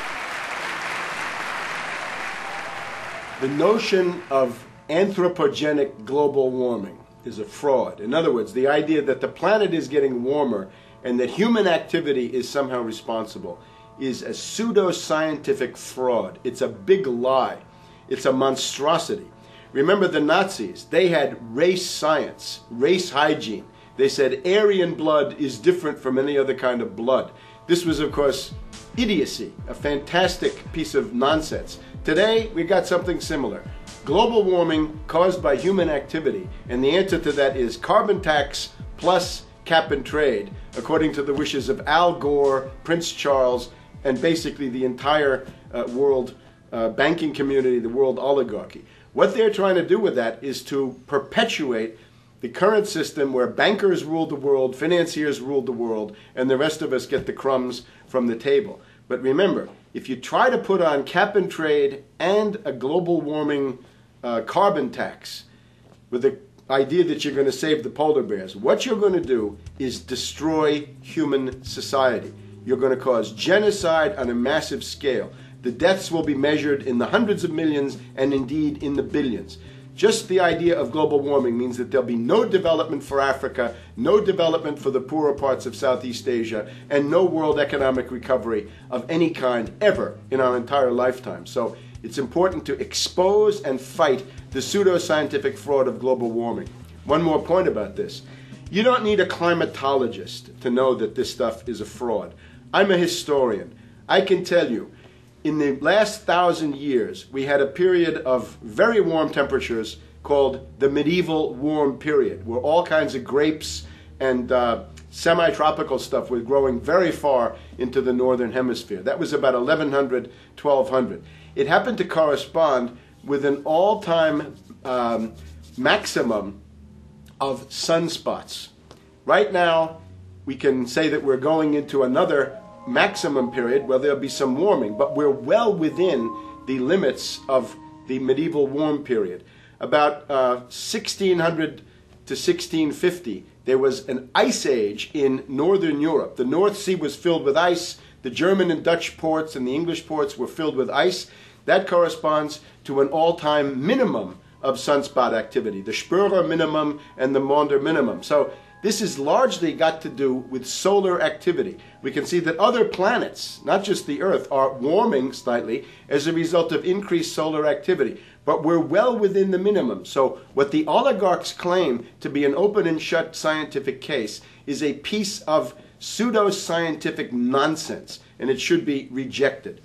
The notion of anthropogenic global warming is a fraud. In other words, the idea that the planet is getting warmer and that human activity is somehow responsible is a pseudo-scientific fraud. It's a big lie. It's a monstrosity. Remember the Nazis, they had race science, race hygiene. They said Aryan blood is different from any other kind of blood. This was, of course, idiocy, a fantastic piece of nonsense. Today, we got something similar. Global warming caused by human activity, and the answer to that is carbon tax plus cap and trade, according to the wishes of Al Gore, Prince Charles, and basically the entire uh, world uh, banking community, the world oligarchy. What they're trying to do with that is to perpetuate the current system where bankers rule the world, financiers rule the world, and the rest of us get the crumbs from the table. But remember, if you try to put on cap and trade and a global warming uh, carbon tax with the idea that you're going to save the polar bears, what you're going to do is destroy human society. You're going to cause genocide on a massive scale. The deaths will be measured in the hundreds of millions and indeed in the billions. Just the idea of global warming means that there'll be no development for Africa, no development for the poorer parts of Southeast Asia, and no world economic recovery of any kind ever in our entire lifetime. So it's important to expose and fight the pseudo-scientific fraud of global warming. One more point about this. You don't need a climatologist to know that this stuff is a fraud. I'm a historian. I can tell you, in the last thousand years, we had a period of very warm temperatures called the medieval warm period, where all kinds of grapes and uh, semi-tropical stuff was growing very far into the northern hemisphere. That was about eleven hundred, twelve hundred. It happened to correspond with an all-time um, maximum of sunspots. Right now, we can say that we're going into another maximum period where there'll be some warming, but we're well within the limits of the medieval warm period. About uh, sixteen hundred to sixteen fifty, there was an ice age in northern Europe. The North Sea was filled with ice. The German and Dutch ports and the English ports were filled with ice. That corresponds to an all-time minimum of sunspot activity, the Spörer minimum and the Maunder minimum. So this has largely got to do with solar activity. We can see that other planets, not just the Earth, are warming slightly as a result of increased solar activity. But we're well within the minimum. So what the oligarchs claim to be an open and shut scientific case is a piece of pseudo-scientific nonsense, and it should be rejected.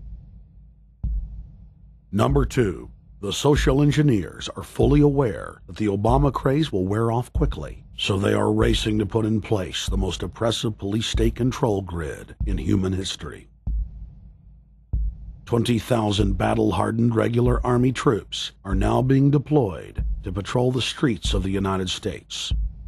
Number two, the social engineers are fully aware that the Obama craze will wear off quickly, so they are racing to put in place the most oppressive police state control grid in human history. twenty thousand battle-hardened regular Army troops are now being deployed to patrol the streets of the United States.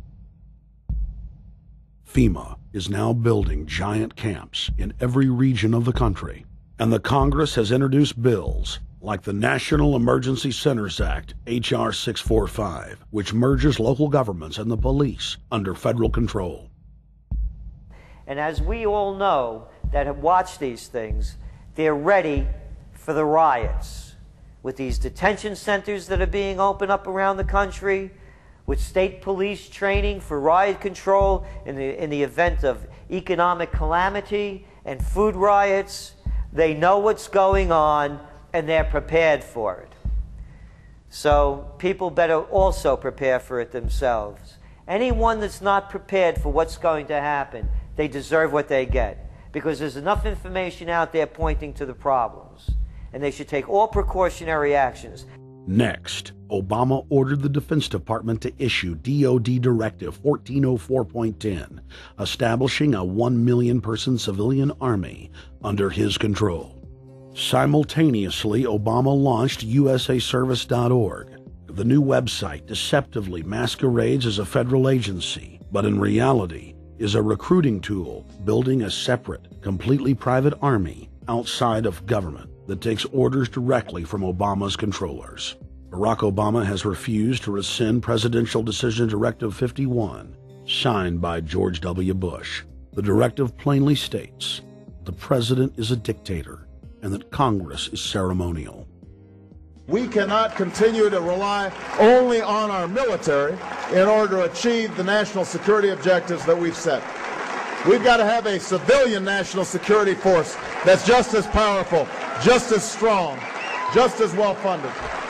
FEMA is now building giant camps in every region of the country, and the Congress has introduced bills like the National Emergency Centers Act, H R six forty-five, which merges local governments and the police under federal control. And as we all know that have watched these things, they're ready for the riots. With these detention centers that are being opened up around the country, with state police training for riot control in the, in the event of economic calamity and food riots, they know what's going on and they're prepared for it. So people better also prepare for it themselves. Anyone that's not prepared for what's going to happen, they deserve what they get, because there's enough information out there pointing to the problems. and they should take all precautionary actions. Next, Obama ordered the Defense Department to issue D O D Directive fourteen oh four point ten, establishing a one million person civilian army under his control. Simultaneously, Obama launched U S A Service dot org. The new website deceptively masquerades as a federal agency, but in reality is a recruiting tool building a separate, completely private army outside of government that takes orders directly from Obama's controllers. Barack Obama has refused to rescind Presidential Decision Directive fifty-one, signed by George W. Bush. The directive plainly states the president is a dictator and that Congress is ceremonial. We cannot continue to rely only on our military in order to achieve the national security objectives that we've set. We've got to have a civilian national security force that's just as powerful, just as strong, just as well funded.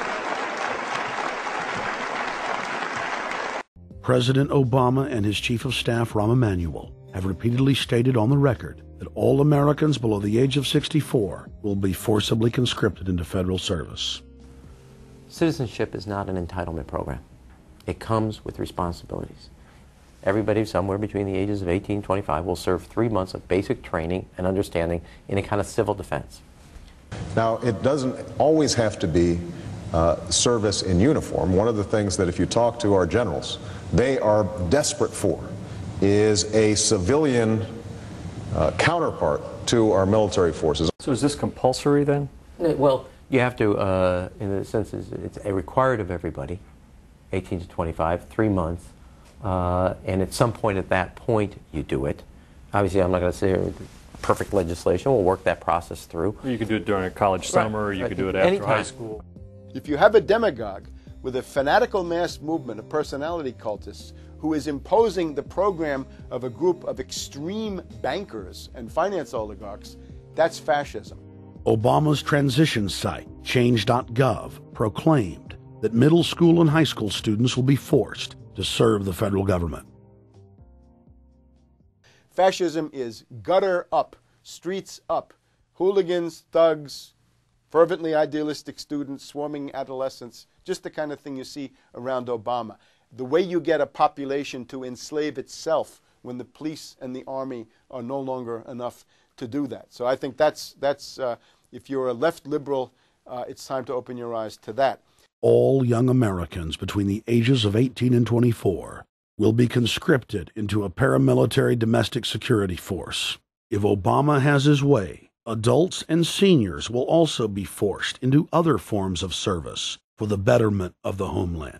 President Obama and his Chief of Staff, Rahm Emanuel, have repeatedly stated on the record that all Americans below the age of sixty-four will be forcibly conscripted into federal service. Citizenship is not an entitlement program. It comes with responsibilities. Everybody somewhere between the ages of eighteen and twenty-five will serve three months of basic training and understanding in a kind of civil defense. Now, it doesn't always have to be uh, service in uniform. One of the things that if you talk to our generals, they are desperate for is a civilian uh, counterpart to our military forces. So is this compulsory then? Well, you have to, uh, in the sense, it's a required of everybody, eighteen to twenty-five, three months, uh, and at some point at that point you do it. Obviously, I'm not going to say perfect legislation. We'll work that process through. You could do it during a college summer, right. you right. could do it after Anytime. high school. If you have a demagogue with a fanatical mass movement of personality cultists who is imposing the program of a group of extreme bankers and finance oligarchs, that's fascism. Obama's transition site, change dot gov, proclaimed that middle school and high school students will be forced to serve the federal government. Fascism is gutter up, streets up, hooligans, thugs, fervently idealistic students, swarming adolescents, just the kind of thing you see around Obama. The way you get a population to enslave itself when the police and the army are no longer enough to do that. So I think that's, that's uh, if you're a left liberal, uh, it's time to open your eyes to that. All young Americans between the ages of eighteen and twenty-four will be conscripted into a paramilitary domestic security force. If Obama has his way, adults and seniors will also be forced into other forms of service for the betterment of the homeland.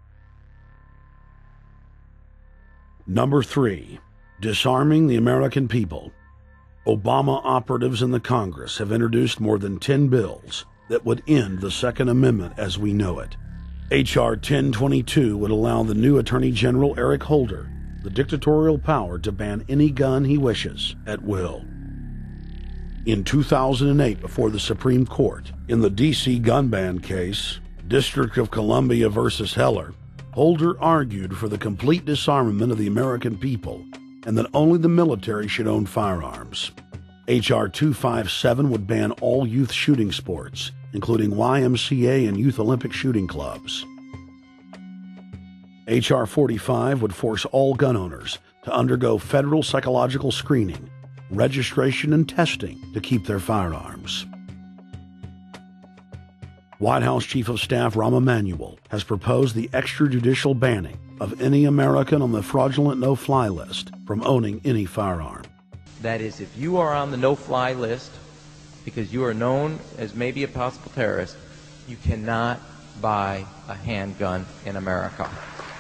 Number three, disarming the American people. Obama operatives in the Congress have introduced more than ten bills that would end the Second Amendment as we know it. H R ten twenty-two would allow the new Attorney General Eric Holder the dictatorial power to ban any gun he wishes at will. In two thousand eight, before the Supreme Court, in the D C gun ban case, District of Columbia versus Heller, Holder argued for the complete disarmament of the American people and that only the military should own firearms. H R two fifty-seven would ban all youth shooting sports, including Y M C A and Youth Olympic shooting clubs. H R forty-five would force all gun owners to undergo federal psychological screening, registration, and testing to keep their firearms. White House Chief of Staff Rahm Emanuel has proposed the extrajudicial banning of any American on the fraudulent no-fly list from owning any firearm. That is, if you are on the no-fly list because you are known as maybe a possible terrorist, you cannot buy a handgun in America.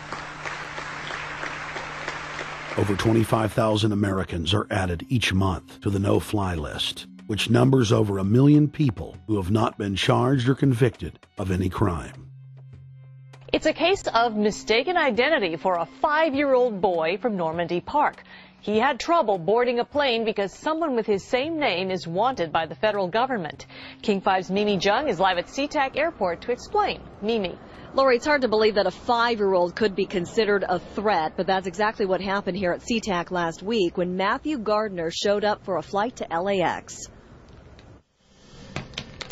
Over twenty-five thousand Americans are added each month to the no-fly list, which numbers over a million people who have not been charged or convicted of any crime. It's a case of mistaken identity for a five-year-old boy from Normandy Park. He had trouble boarding a plane because someone with his same name is wanted by the federal government. King five's Mimi Jung is live at SeaTac Airport to explain. Mimi. Lori, it's hard to believe that a five-year-old could be considered a threat, but that's exactly what happened here at SeaTac last week when Matthew Gardner showed up for a flight to L A X.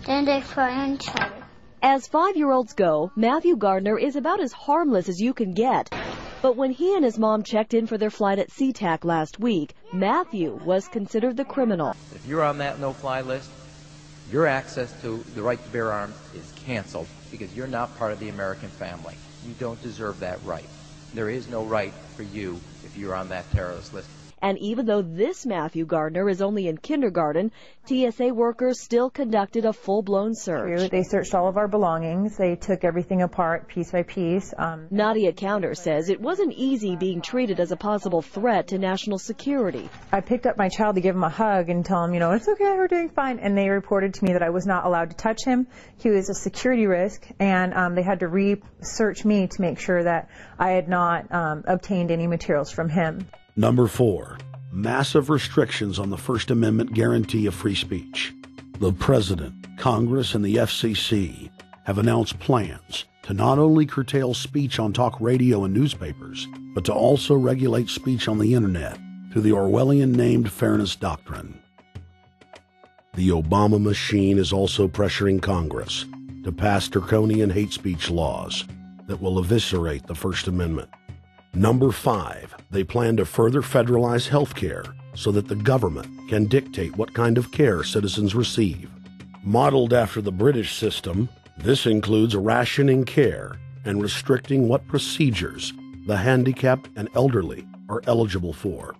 Then they cry and chatter. As five-year-olds go, Matthew Gardner is about as harmless as you can get. But when he and his mom checked in for their flight at SeaTac last week, Matthew was considered the criminal. If you're on that no-fly list, your access to the right to bear arms is canceled because you're not part of the American family. You don't deserve that right. There is no right for you if you're on that terrorist list. And even though this Matthew Gardner is only in kindergarten, T S A workers still conducted a full-blown search. They searched all of our belongings. They took everything apart piece by piece. Um, Nadia Counter says it wasn't easy being treated as a possible threat to national security. I picked up my child to give him a hug and tell him, you know, it's okay, we're doing fine. And they reported to me that I was not allowed to touch him. He was a security risk, and um, they had to re-search me to make sure that I had not um, obtained any materials from him. Number four, massive restrictions on the First Amendment guarantee of free speech. The President, Congress, and the F C C have announced plans to not only curtail speech on talk radio and newspapers, but to also regulate speech on the Internet through the Orwellian-named Fairness Doctrine. The Obama machine is also pressuring Congress to pass draconian hate speech laws that will eviscerate the First Amendment. Number five, they plan to further federalize health care so that the government can dictate what kind of care citizens receive. Modeled after the British system, this includes rationing care and restricting what procedures the handicapped and elderly are eligible for.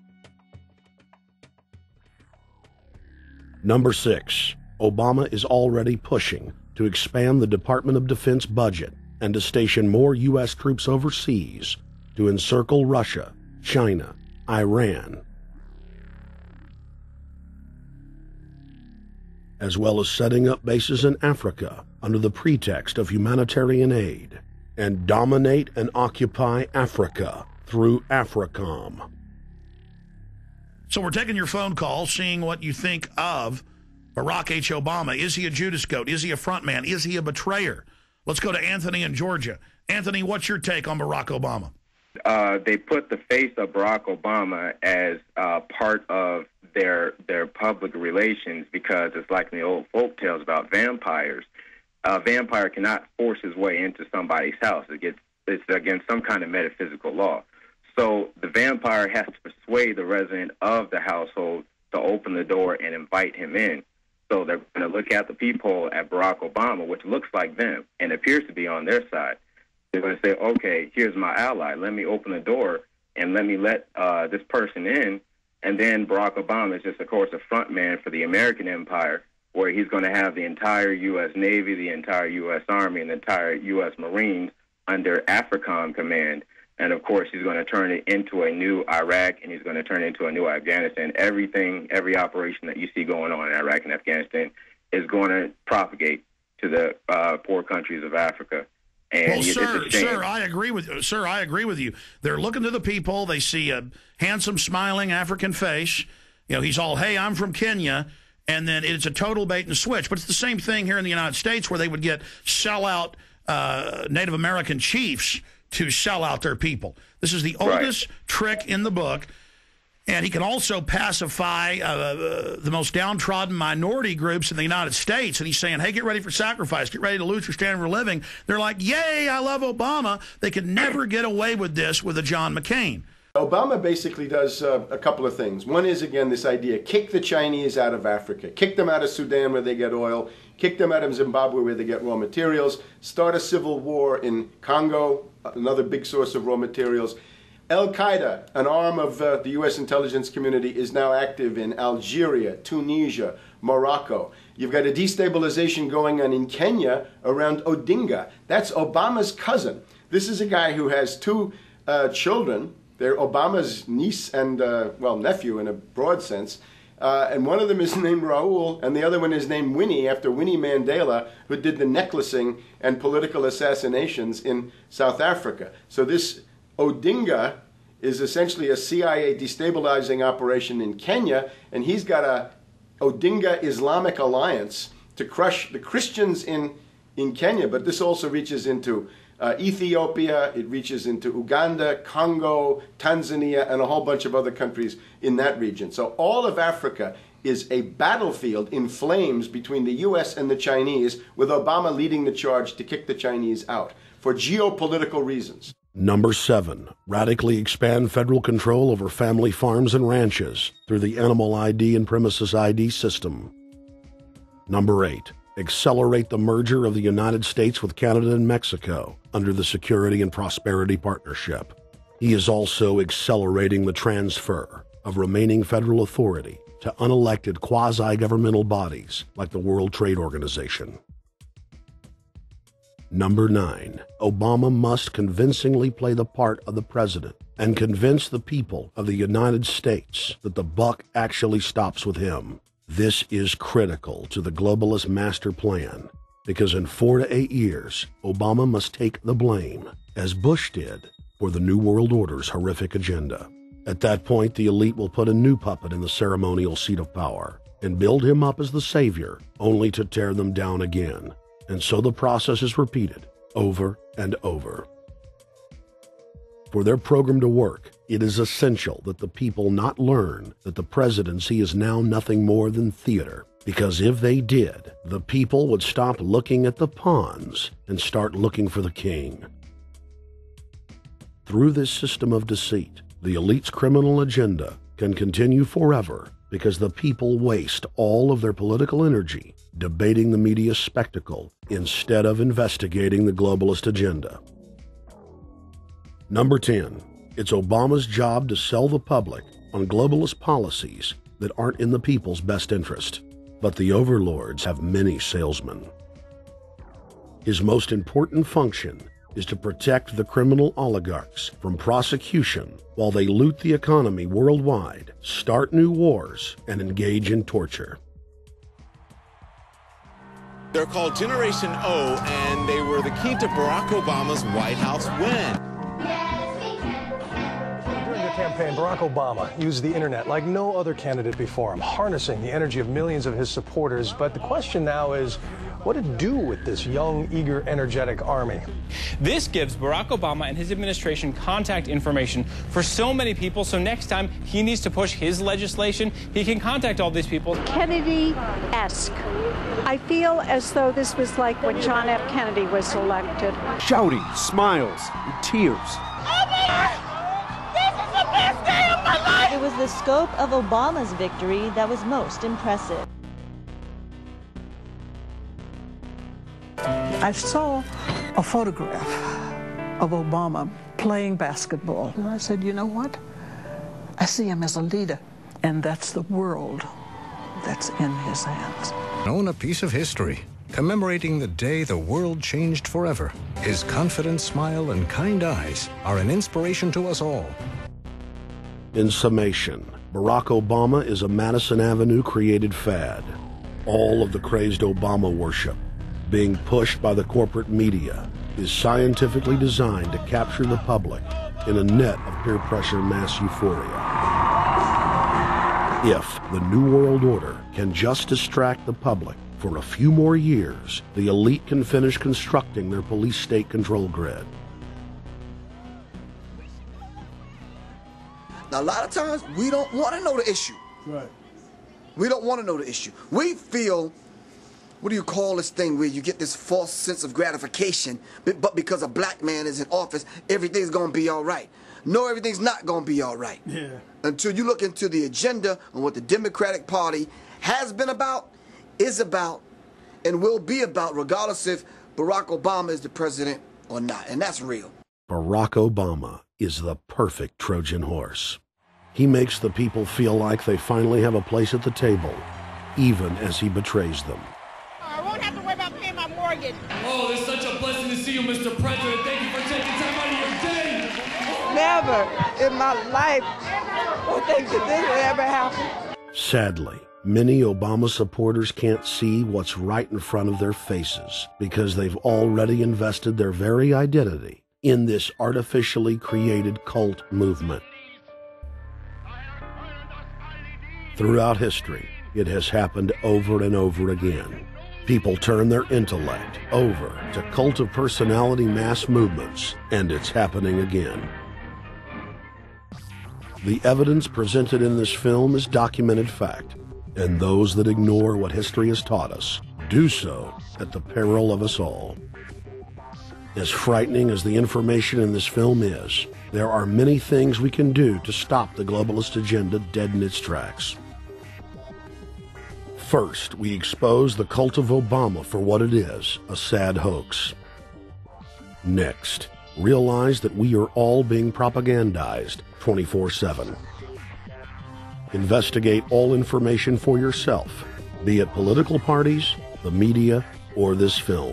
Number six, Obama is already pushing to expand the Department of Defense budget and to station more U S troops overseas to encircle Russia, China, Iran, as well as setting up bases in Africa under the pretext of humanitarian aid, and dominate and occupy Africa through AFRICOM. So we're taking your phone call, seeing what you think of Barack H. Obama. Is he a Judas goat? Is he a front man? Is he a betrayer? Let's go to Anthony in Georgia. Anthony, what's your take on Barack Obama? Uh, they put the face of Barack Obama as uh, part of their their public relations because it's like in the old folk tales about vampires. A vampire cannot force his way into somebody's house. It gets it's against some kind of metaphysical law. So the vampire has to persuade the resident of the household to open the door and invite him in. So they're going to look at the peephole at Barack Obama, which looks like them and appears to be on their side. They're going to say, okay, here's my ally. Let me open the door and let me let uh, this person in. And then Barack Obama is just, of course, a front man for the American empire, where he's going to have the entire U S Navy, the entire U S Army, and the entire U S Marines under AFRICOM command. And, of course, he's going to turn it into a new Iraq, and he's going to turn it into a new Afghanistan. Everything, every operation that you see going on in Iraq and Afghanistan is going to propagate to the uh, poor countries of Africa. And well, sir, sir, I agree with sir. I agree with you. They're looking to the people. They see a handsome, smiling African face. You know, he's all, "Hey, I'm from Kenya," and then it's a total bait and switch. But it's the same thing here in the United States, where they would get sellout uh, Native American chiefs to sell out their people. This is the oldest right. trick in the book. And he can also pacify uh, the most downtrodden minority groups in the United States. And he's saying, hey, get ready for sacrifice. Get ready to lose your standard of living. They're like, yay, I love Obama. They could never get away with this with a John McCain. Obama basically does uh, a couple of things. One is, again, this idea, kick the Chinese out of Africa. Kick them out of Sudan where they get oil. Kick them out of Zimbabwe where they get raw materials. Start a civil war in Congo, another big source of raw materials. Al-Qaeda, an arm of uh, the U S intelligence community, is now active in Algeria, Tunisia, Morocco. You've got a destabilization going on in Kenya around Odinga. That's Obama's cousin. This is a guy who has two uh, children. They're Obama's niece and, uh, well, nephew in a broad sense. Uh, and one of them is named Raul, and the other one is named Winnie, after Winnie Mandela, who did the necklacing and political assassinations in South Africa. So this Odinga is essentially a C I A destabilizing operation in Kenya, and he's got a Odinga Islamic Alliance to crush the Christians in, in Kenya, but this also reaches into uh, Ethiopia, it reaches into Uganda, Congo, Tanzania, and a whole bunch of other countries in that region. So all of Africa is a battlefield in flames between the U S and the Chinese, with Obama leading the charge to kick the Chinese out for geopolitical reasons. Number seven, radically expand federal control over family farms and ranches through the Animal I D and Premises I D system. Number eight, accelerate the merger of the United States with Canada and Mexico under the Security and Prosperity Partnership. He is also accelerating the transfer of remaining federal authority to unelected quasi-governmental bodies like the World Trade Organization. Number nine, Obama must convincingly play the part of the president and convince the people of the United States that the buck actually stops with him. This is critical to the globalist master plan, because in four to eight years, Obama must take the blame, as Bush did, for the New World Order's horrific agenda. At that point, the elite will put a new puppet in the ceremonial seat of power and build him up as the savior, only to tear them down again. And so the process is repeated over and over. For their program to work, it is essential that the people not learn that the presidency is now nothing more than theater, because if they did, the people would stop looking at the pawns and start looking for the king. Through this system of deceit, the elite's criminal agenda can continue forever because the people waste all of their political energy debating the media spectacle instead of investigating the globalist agenda. Number ten, it's Obama's job to sell the public on globalist policies that aren't in the people's best interest. But the overlords have many salesmen. His most important function is to protect the criminal oligarchs from prosecution while they loot the economy worldwide, start new wars, and engage in torture. They're called Generation O, and they were the key to Barack Obama's White House win. During the campaign, Barack Obama used the internet like no other candidate before him, harnessing the energy of millions of his supporters. But the question now is, what to do with this young, eager, energetic army? This gives Barack Obama and his administration contact information for so many people, so next time he needs to push his legislation, he can contact all these people. Kennedy-esque. I feel as though this was like when John F. Kennedy was elected. Shouting, smiles, and tears. It was the scope of Obama's victory that was most impressive. I saw a photograph of Obama playing basketball, and I said, you know what? I see him as a leader, and that's the world that's in his hands. Own a piece of history, commemorating the day the world changed forever. His confident smile and kind eyes are an inspiration to us all. In summation, Barack Obama is a Madison Avenue created fad. All of the crazed Obama worship, being pushed by the corporate media, is scientifically designed to capture the public in a net of peer pressure mass euphoria. If the New World Order can just distract the public for a few more years, the elite can finish constructing their police state control grid. Now, a lot of times, we don't want to know the issue. Right. We don't want to know the issue. We feel, what do you call this thing where you get this false sense of gratification, but, but because a black man is in office, everything's going to be all right. No, everything's not going to be all right. Yeah. Until you look into the agenda and what the Democratic Party has been about, is about, and will be about, regardless if Barack Obama is the president or not. And that's real. Barack Obama is the perfect Trojan horse. He makes the people feel like they finally have a place at the table, even as he betrays them. I won't have to worry about paying my mortgage. Oh, it's such a blessing to see you, Mister President. Thank you for taking time out of your day. Never in my life will think that this will ever happen. Sadly, many Obama supporters can't see what's right in front of their faces because they've already invested their very identity in this artificially created cult movement. Throughout history, it has happened over and over again. People turn their intellect over to cult of personality mass movements, and it's happening again. The evidence presented in this film is documented fact, And those that ignore what history has taught us do so at the peril of us all. As frightening as the information in this film is, there are many things we can do to stop the globalist agenda dead in its tracks. First, we expose the cult of Obama for what it is, a sad hoax. Next, realize that we are all being propagandized twenty-four seven. Investigate all information for yourself, be it political parties, the media, or this film.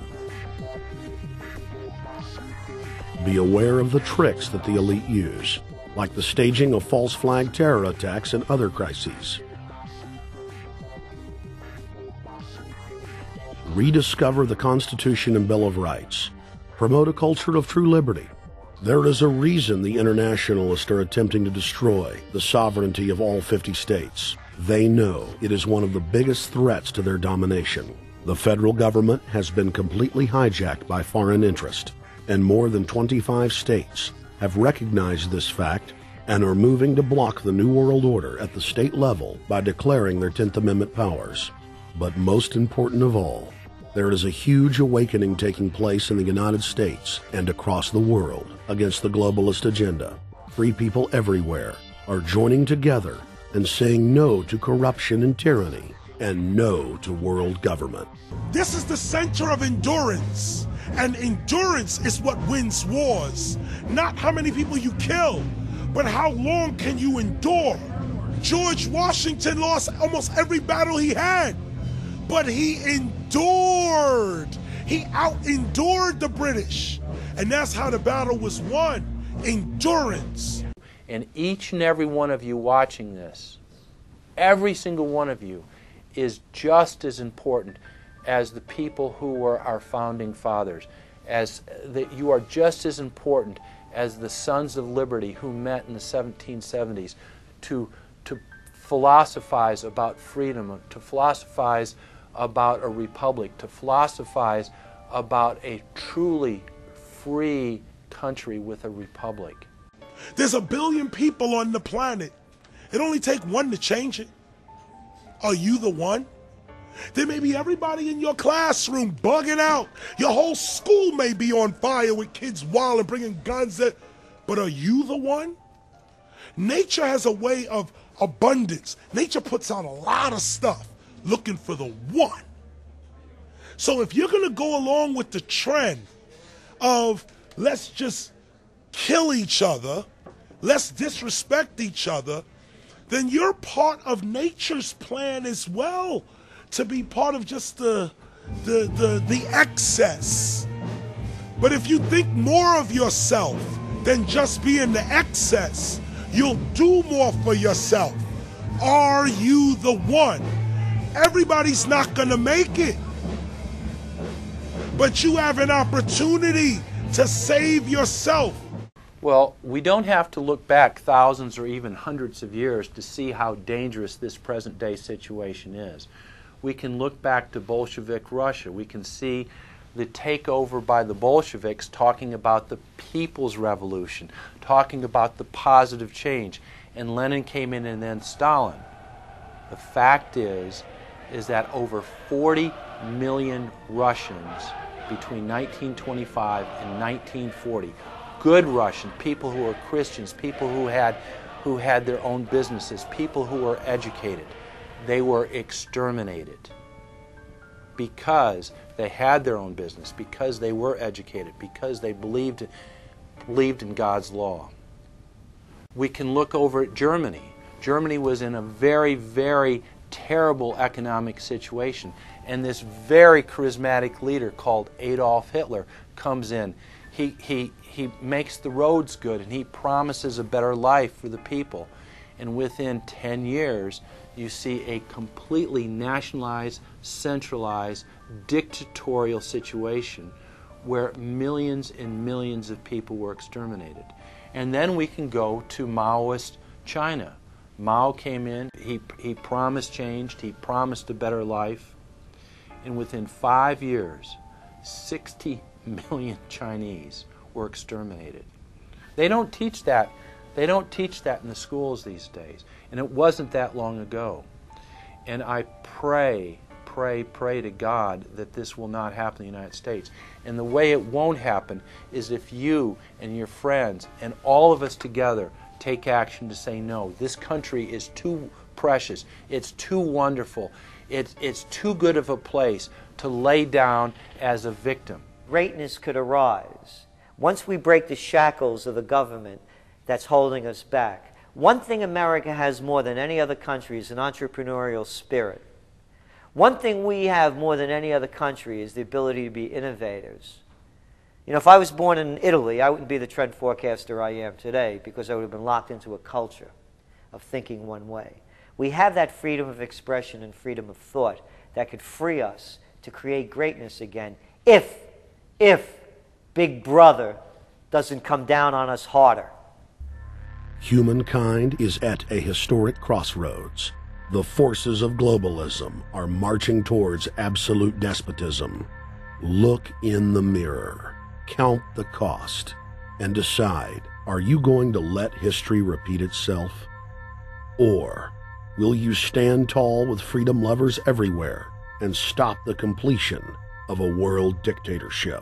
Be aware of the tricks that the elite use, like the staging of false flag terror attacks and other crises. Rediscover the Constitution and Bill of Rights. Promote a culture of true liberty. There is a reason the internationalists are attempting to destroy the sovereignty of all fifty states. They know it is one of the biggest threats to their domination. The federal government has been completely hijacked by foreign interest, and more than twenty-five states have recognized this fact and are moving to block the New World Order at the state level by declaring their tenth Amendment powers. But most important of all, there is a huge awakening taking place in the United States and across the world against the globalist agenda. Free people everywhere are joining together and saying no to corruption and tyranny and no to world government. This is the center of endurance, and endurance is what wins wars. Not how many people you kill, but how long can you endure. George Washington lost almost every battle he had, but he endured. He out-endured the British. And that's how the battle was won. Endurance. And each and every one of you watching this, every single one of you, is just as important as the people who were our founding fathers. As that you are just as important as the Sons of Liberty who met in the seventeen seventies to, to philosophize about freedom, to philosophize about a republic, to philosophize about a truly free country with a republic. There's a billion people on the planet. It only takes one to change it. Are you the one? There may be everybody in your classroom bugging out. Your whole school may be on fire with kids wild and bringing guns. That, but are you the one? Nature has a way of abundance. Nature puts out a lot of stuff looking for the one. So if you're going to go along with the trend of let's just kill each other, let's disrespect each other, then you're part of nature's plan as well, to be part of just the, the, the, the excess. But if you think more of yourself than just being the excess, you'll do more for yourself. Are you the one? Everybody's not going to make it. But you have an opportunity to save yourself. Well, we don't have to look back thousands or even hundreds of years to see how dangerous this present day situation is. We can look back to Bolshevik Russia. We can see the takeover by the Bolsheviks talking about the people's revolution, talking about the positive change. And Lenin came in, and then Stalin. The fact is, is that over forty million Russians between nineteen twenty-five and nineteen forty, good Russians, people who were Christians, people who had, who had their own businesses, people who were educated, they were exterminated because they had their own business, because they were educated, because they believed, believed in God's law. We can look over at Germany. Germany was in a very, very terrible economic situation, and this very charismatic leader called Adolf Hitler comes in. He, he, he makes the roads good, and he promises a better life for the people. And within ten years, you see a completely nationalized, centralized, dictatorial situation where millions and millions of people were exterminated. And then we can go to Maoist China. Mao came in, he, he promised change, he promised a better life, and within five years, sixty million Chinese were exterminated. They don't teach that. They don't teach that in the schools these days, and it wasn't that long ago. And I pray, pray, pray to God that this will not happen in the United States. And the way it won't happen is if you and your friends and all of us together take action to say no. This country is too precious. It's too wonderful. It's, it's too good of a place to lay down as a victim. Greatness could arise once we break the shackles of the government that's holding us back. One thing America has more than any other country is an entrepreneurial spirit. One thing we have more than any other country is the ability to be innovators. You know, if I was born in Italy, I wouldn't be the trend forecaster I am today because I would have been locked into a culture of thinking one way. We have that freedom of expression and freedom of thought that could free us to create greatness again if, if Big Brother doesn't come down on us harder. Humankind is at a historic crossroads. The forces of globalism are marching towards absolute despotism. Look in the mirror, count the cost, and decide, are you going to let history repeat itself? Or will you stand tall with freedom lovers everywhere and stop the completion of a world dictatorship?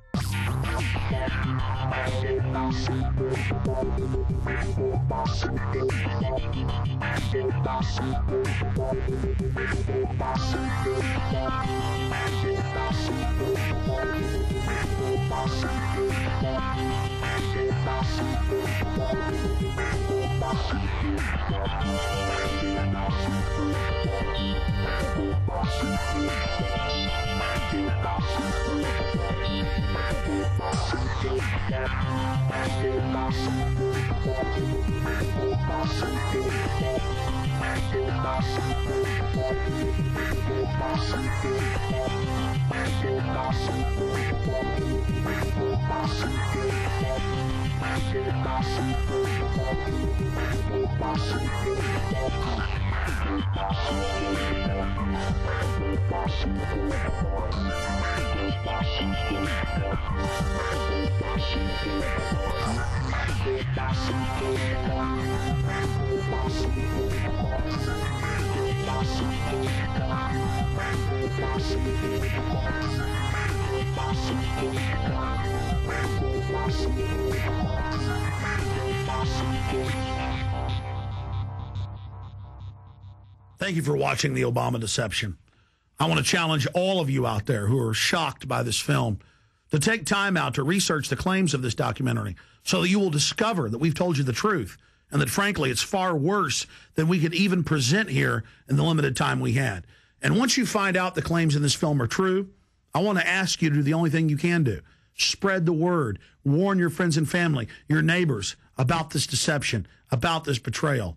Thank you for watching The Obama Deception. I want to challenge all of you out there who are shocked by this film to take time out to research the claims of this documentary so that you will discover that we've told you the truth and that, frankly, it's far worse than we could even present here in the limited time we had. And once you find out the claims in this film are true, I want to ask you to do the only thing you can do. Spread the word. Warn your friends and family, your neighbors, about this deception, about this betrayal.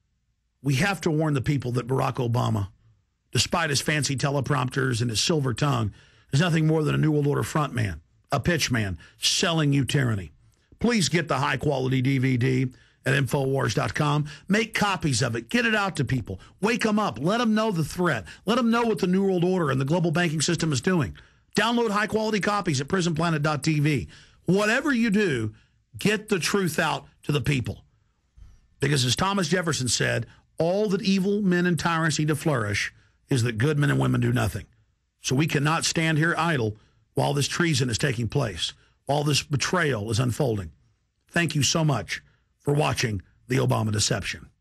We have to warn the people that Barack Obama, despite his fancy teleprompters and his silver tongue, is nothing more than a New World Order front man, a pitch man, selling you tyranny. Please get the high-quality D V D at Infowars dot com. Make copies of it. Get it out to people. Wake them up. Let them know the threat. Let them know what the New World Order and the global banking system is doing. Download high-quality copies at prison planet dot t v. Whatever you do, get the truth out to the people. Because as Thomas Jefferson said, all that evil men and tyrants need to flourish is that good men and women do nothing. So we cannot stand here idle while this treason is taking place, while this betrayal is unfolding. Thank you so much for watching The Obama Deception.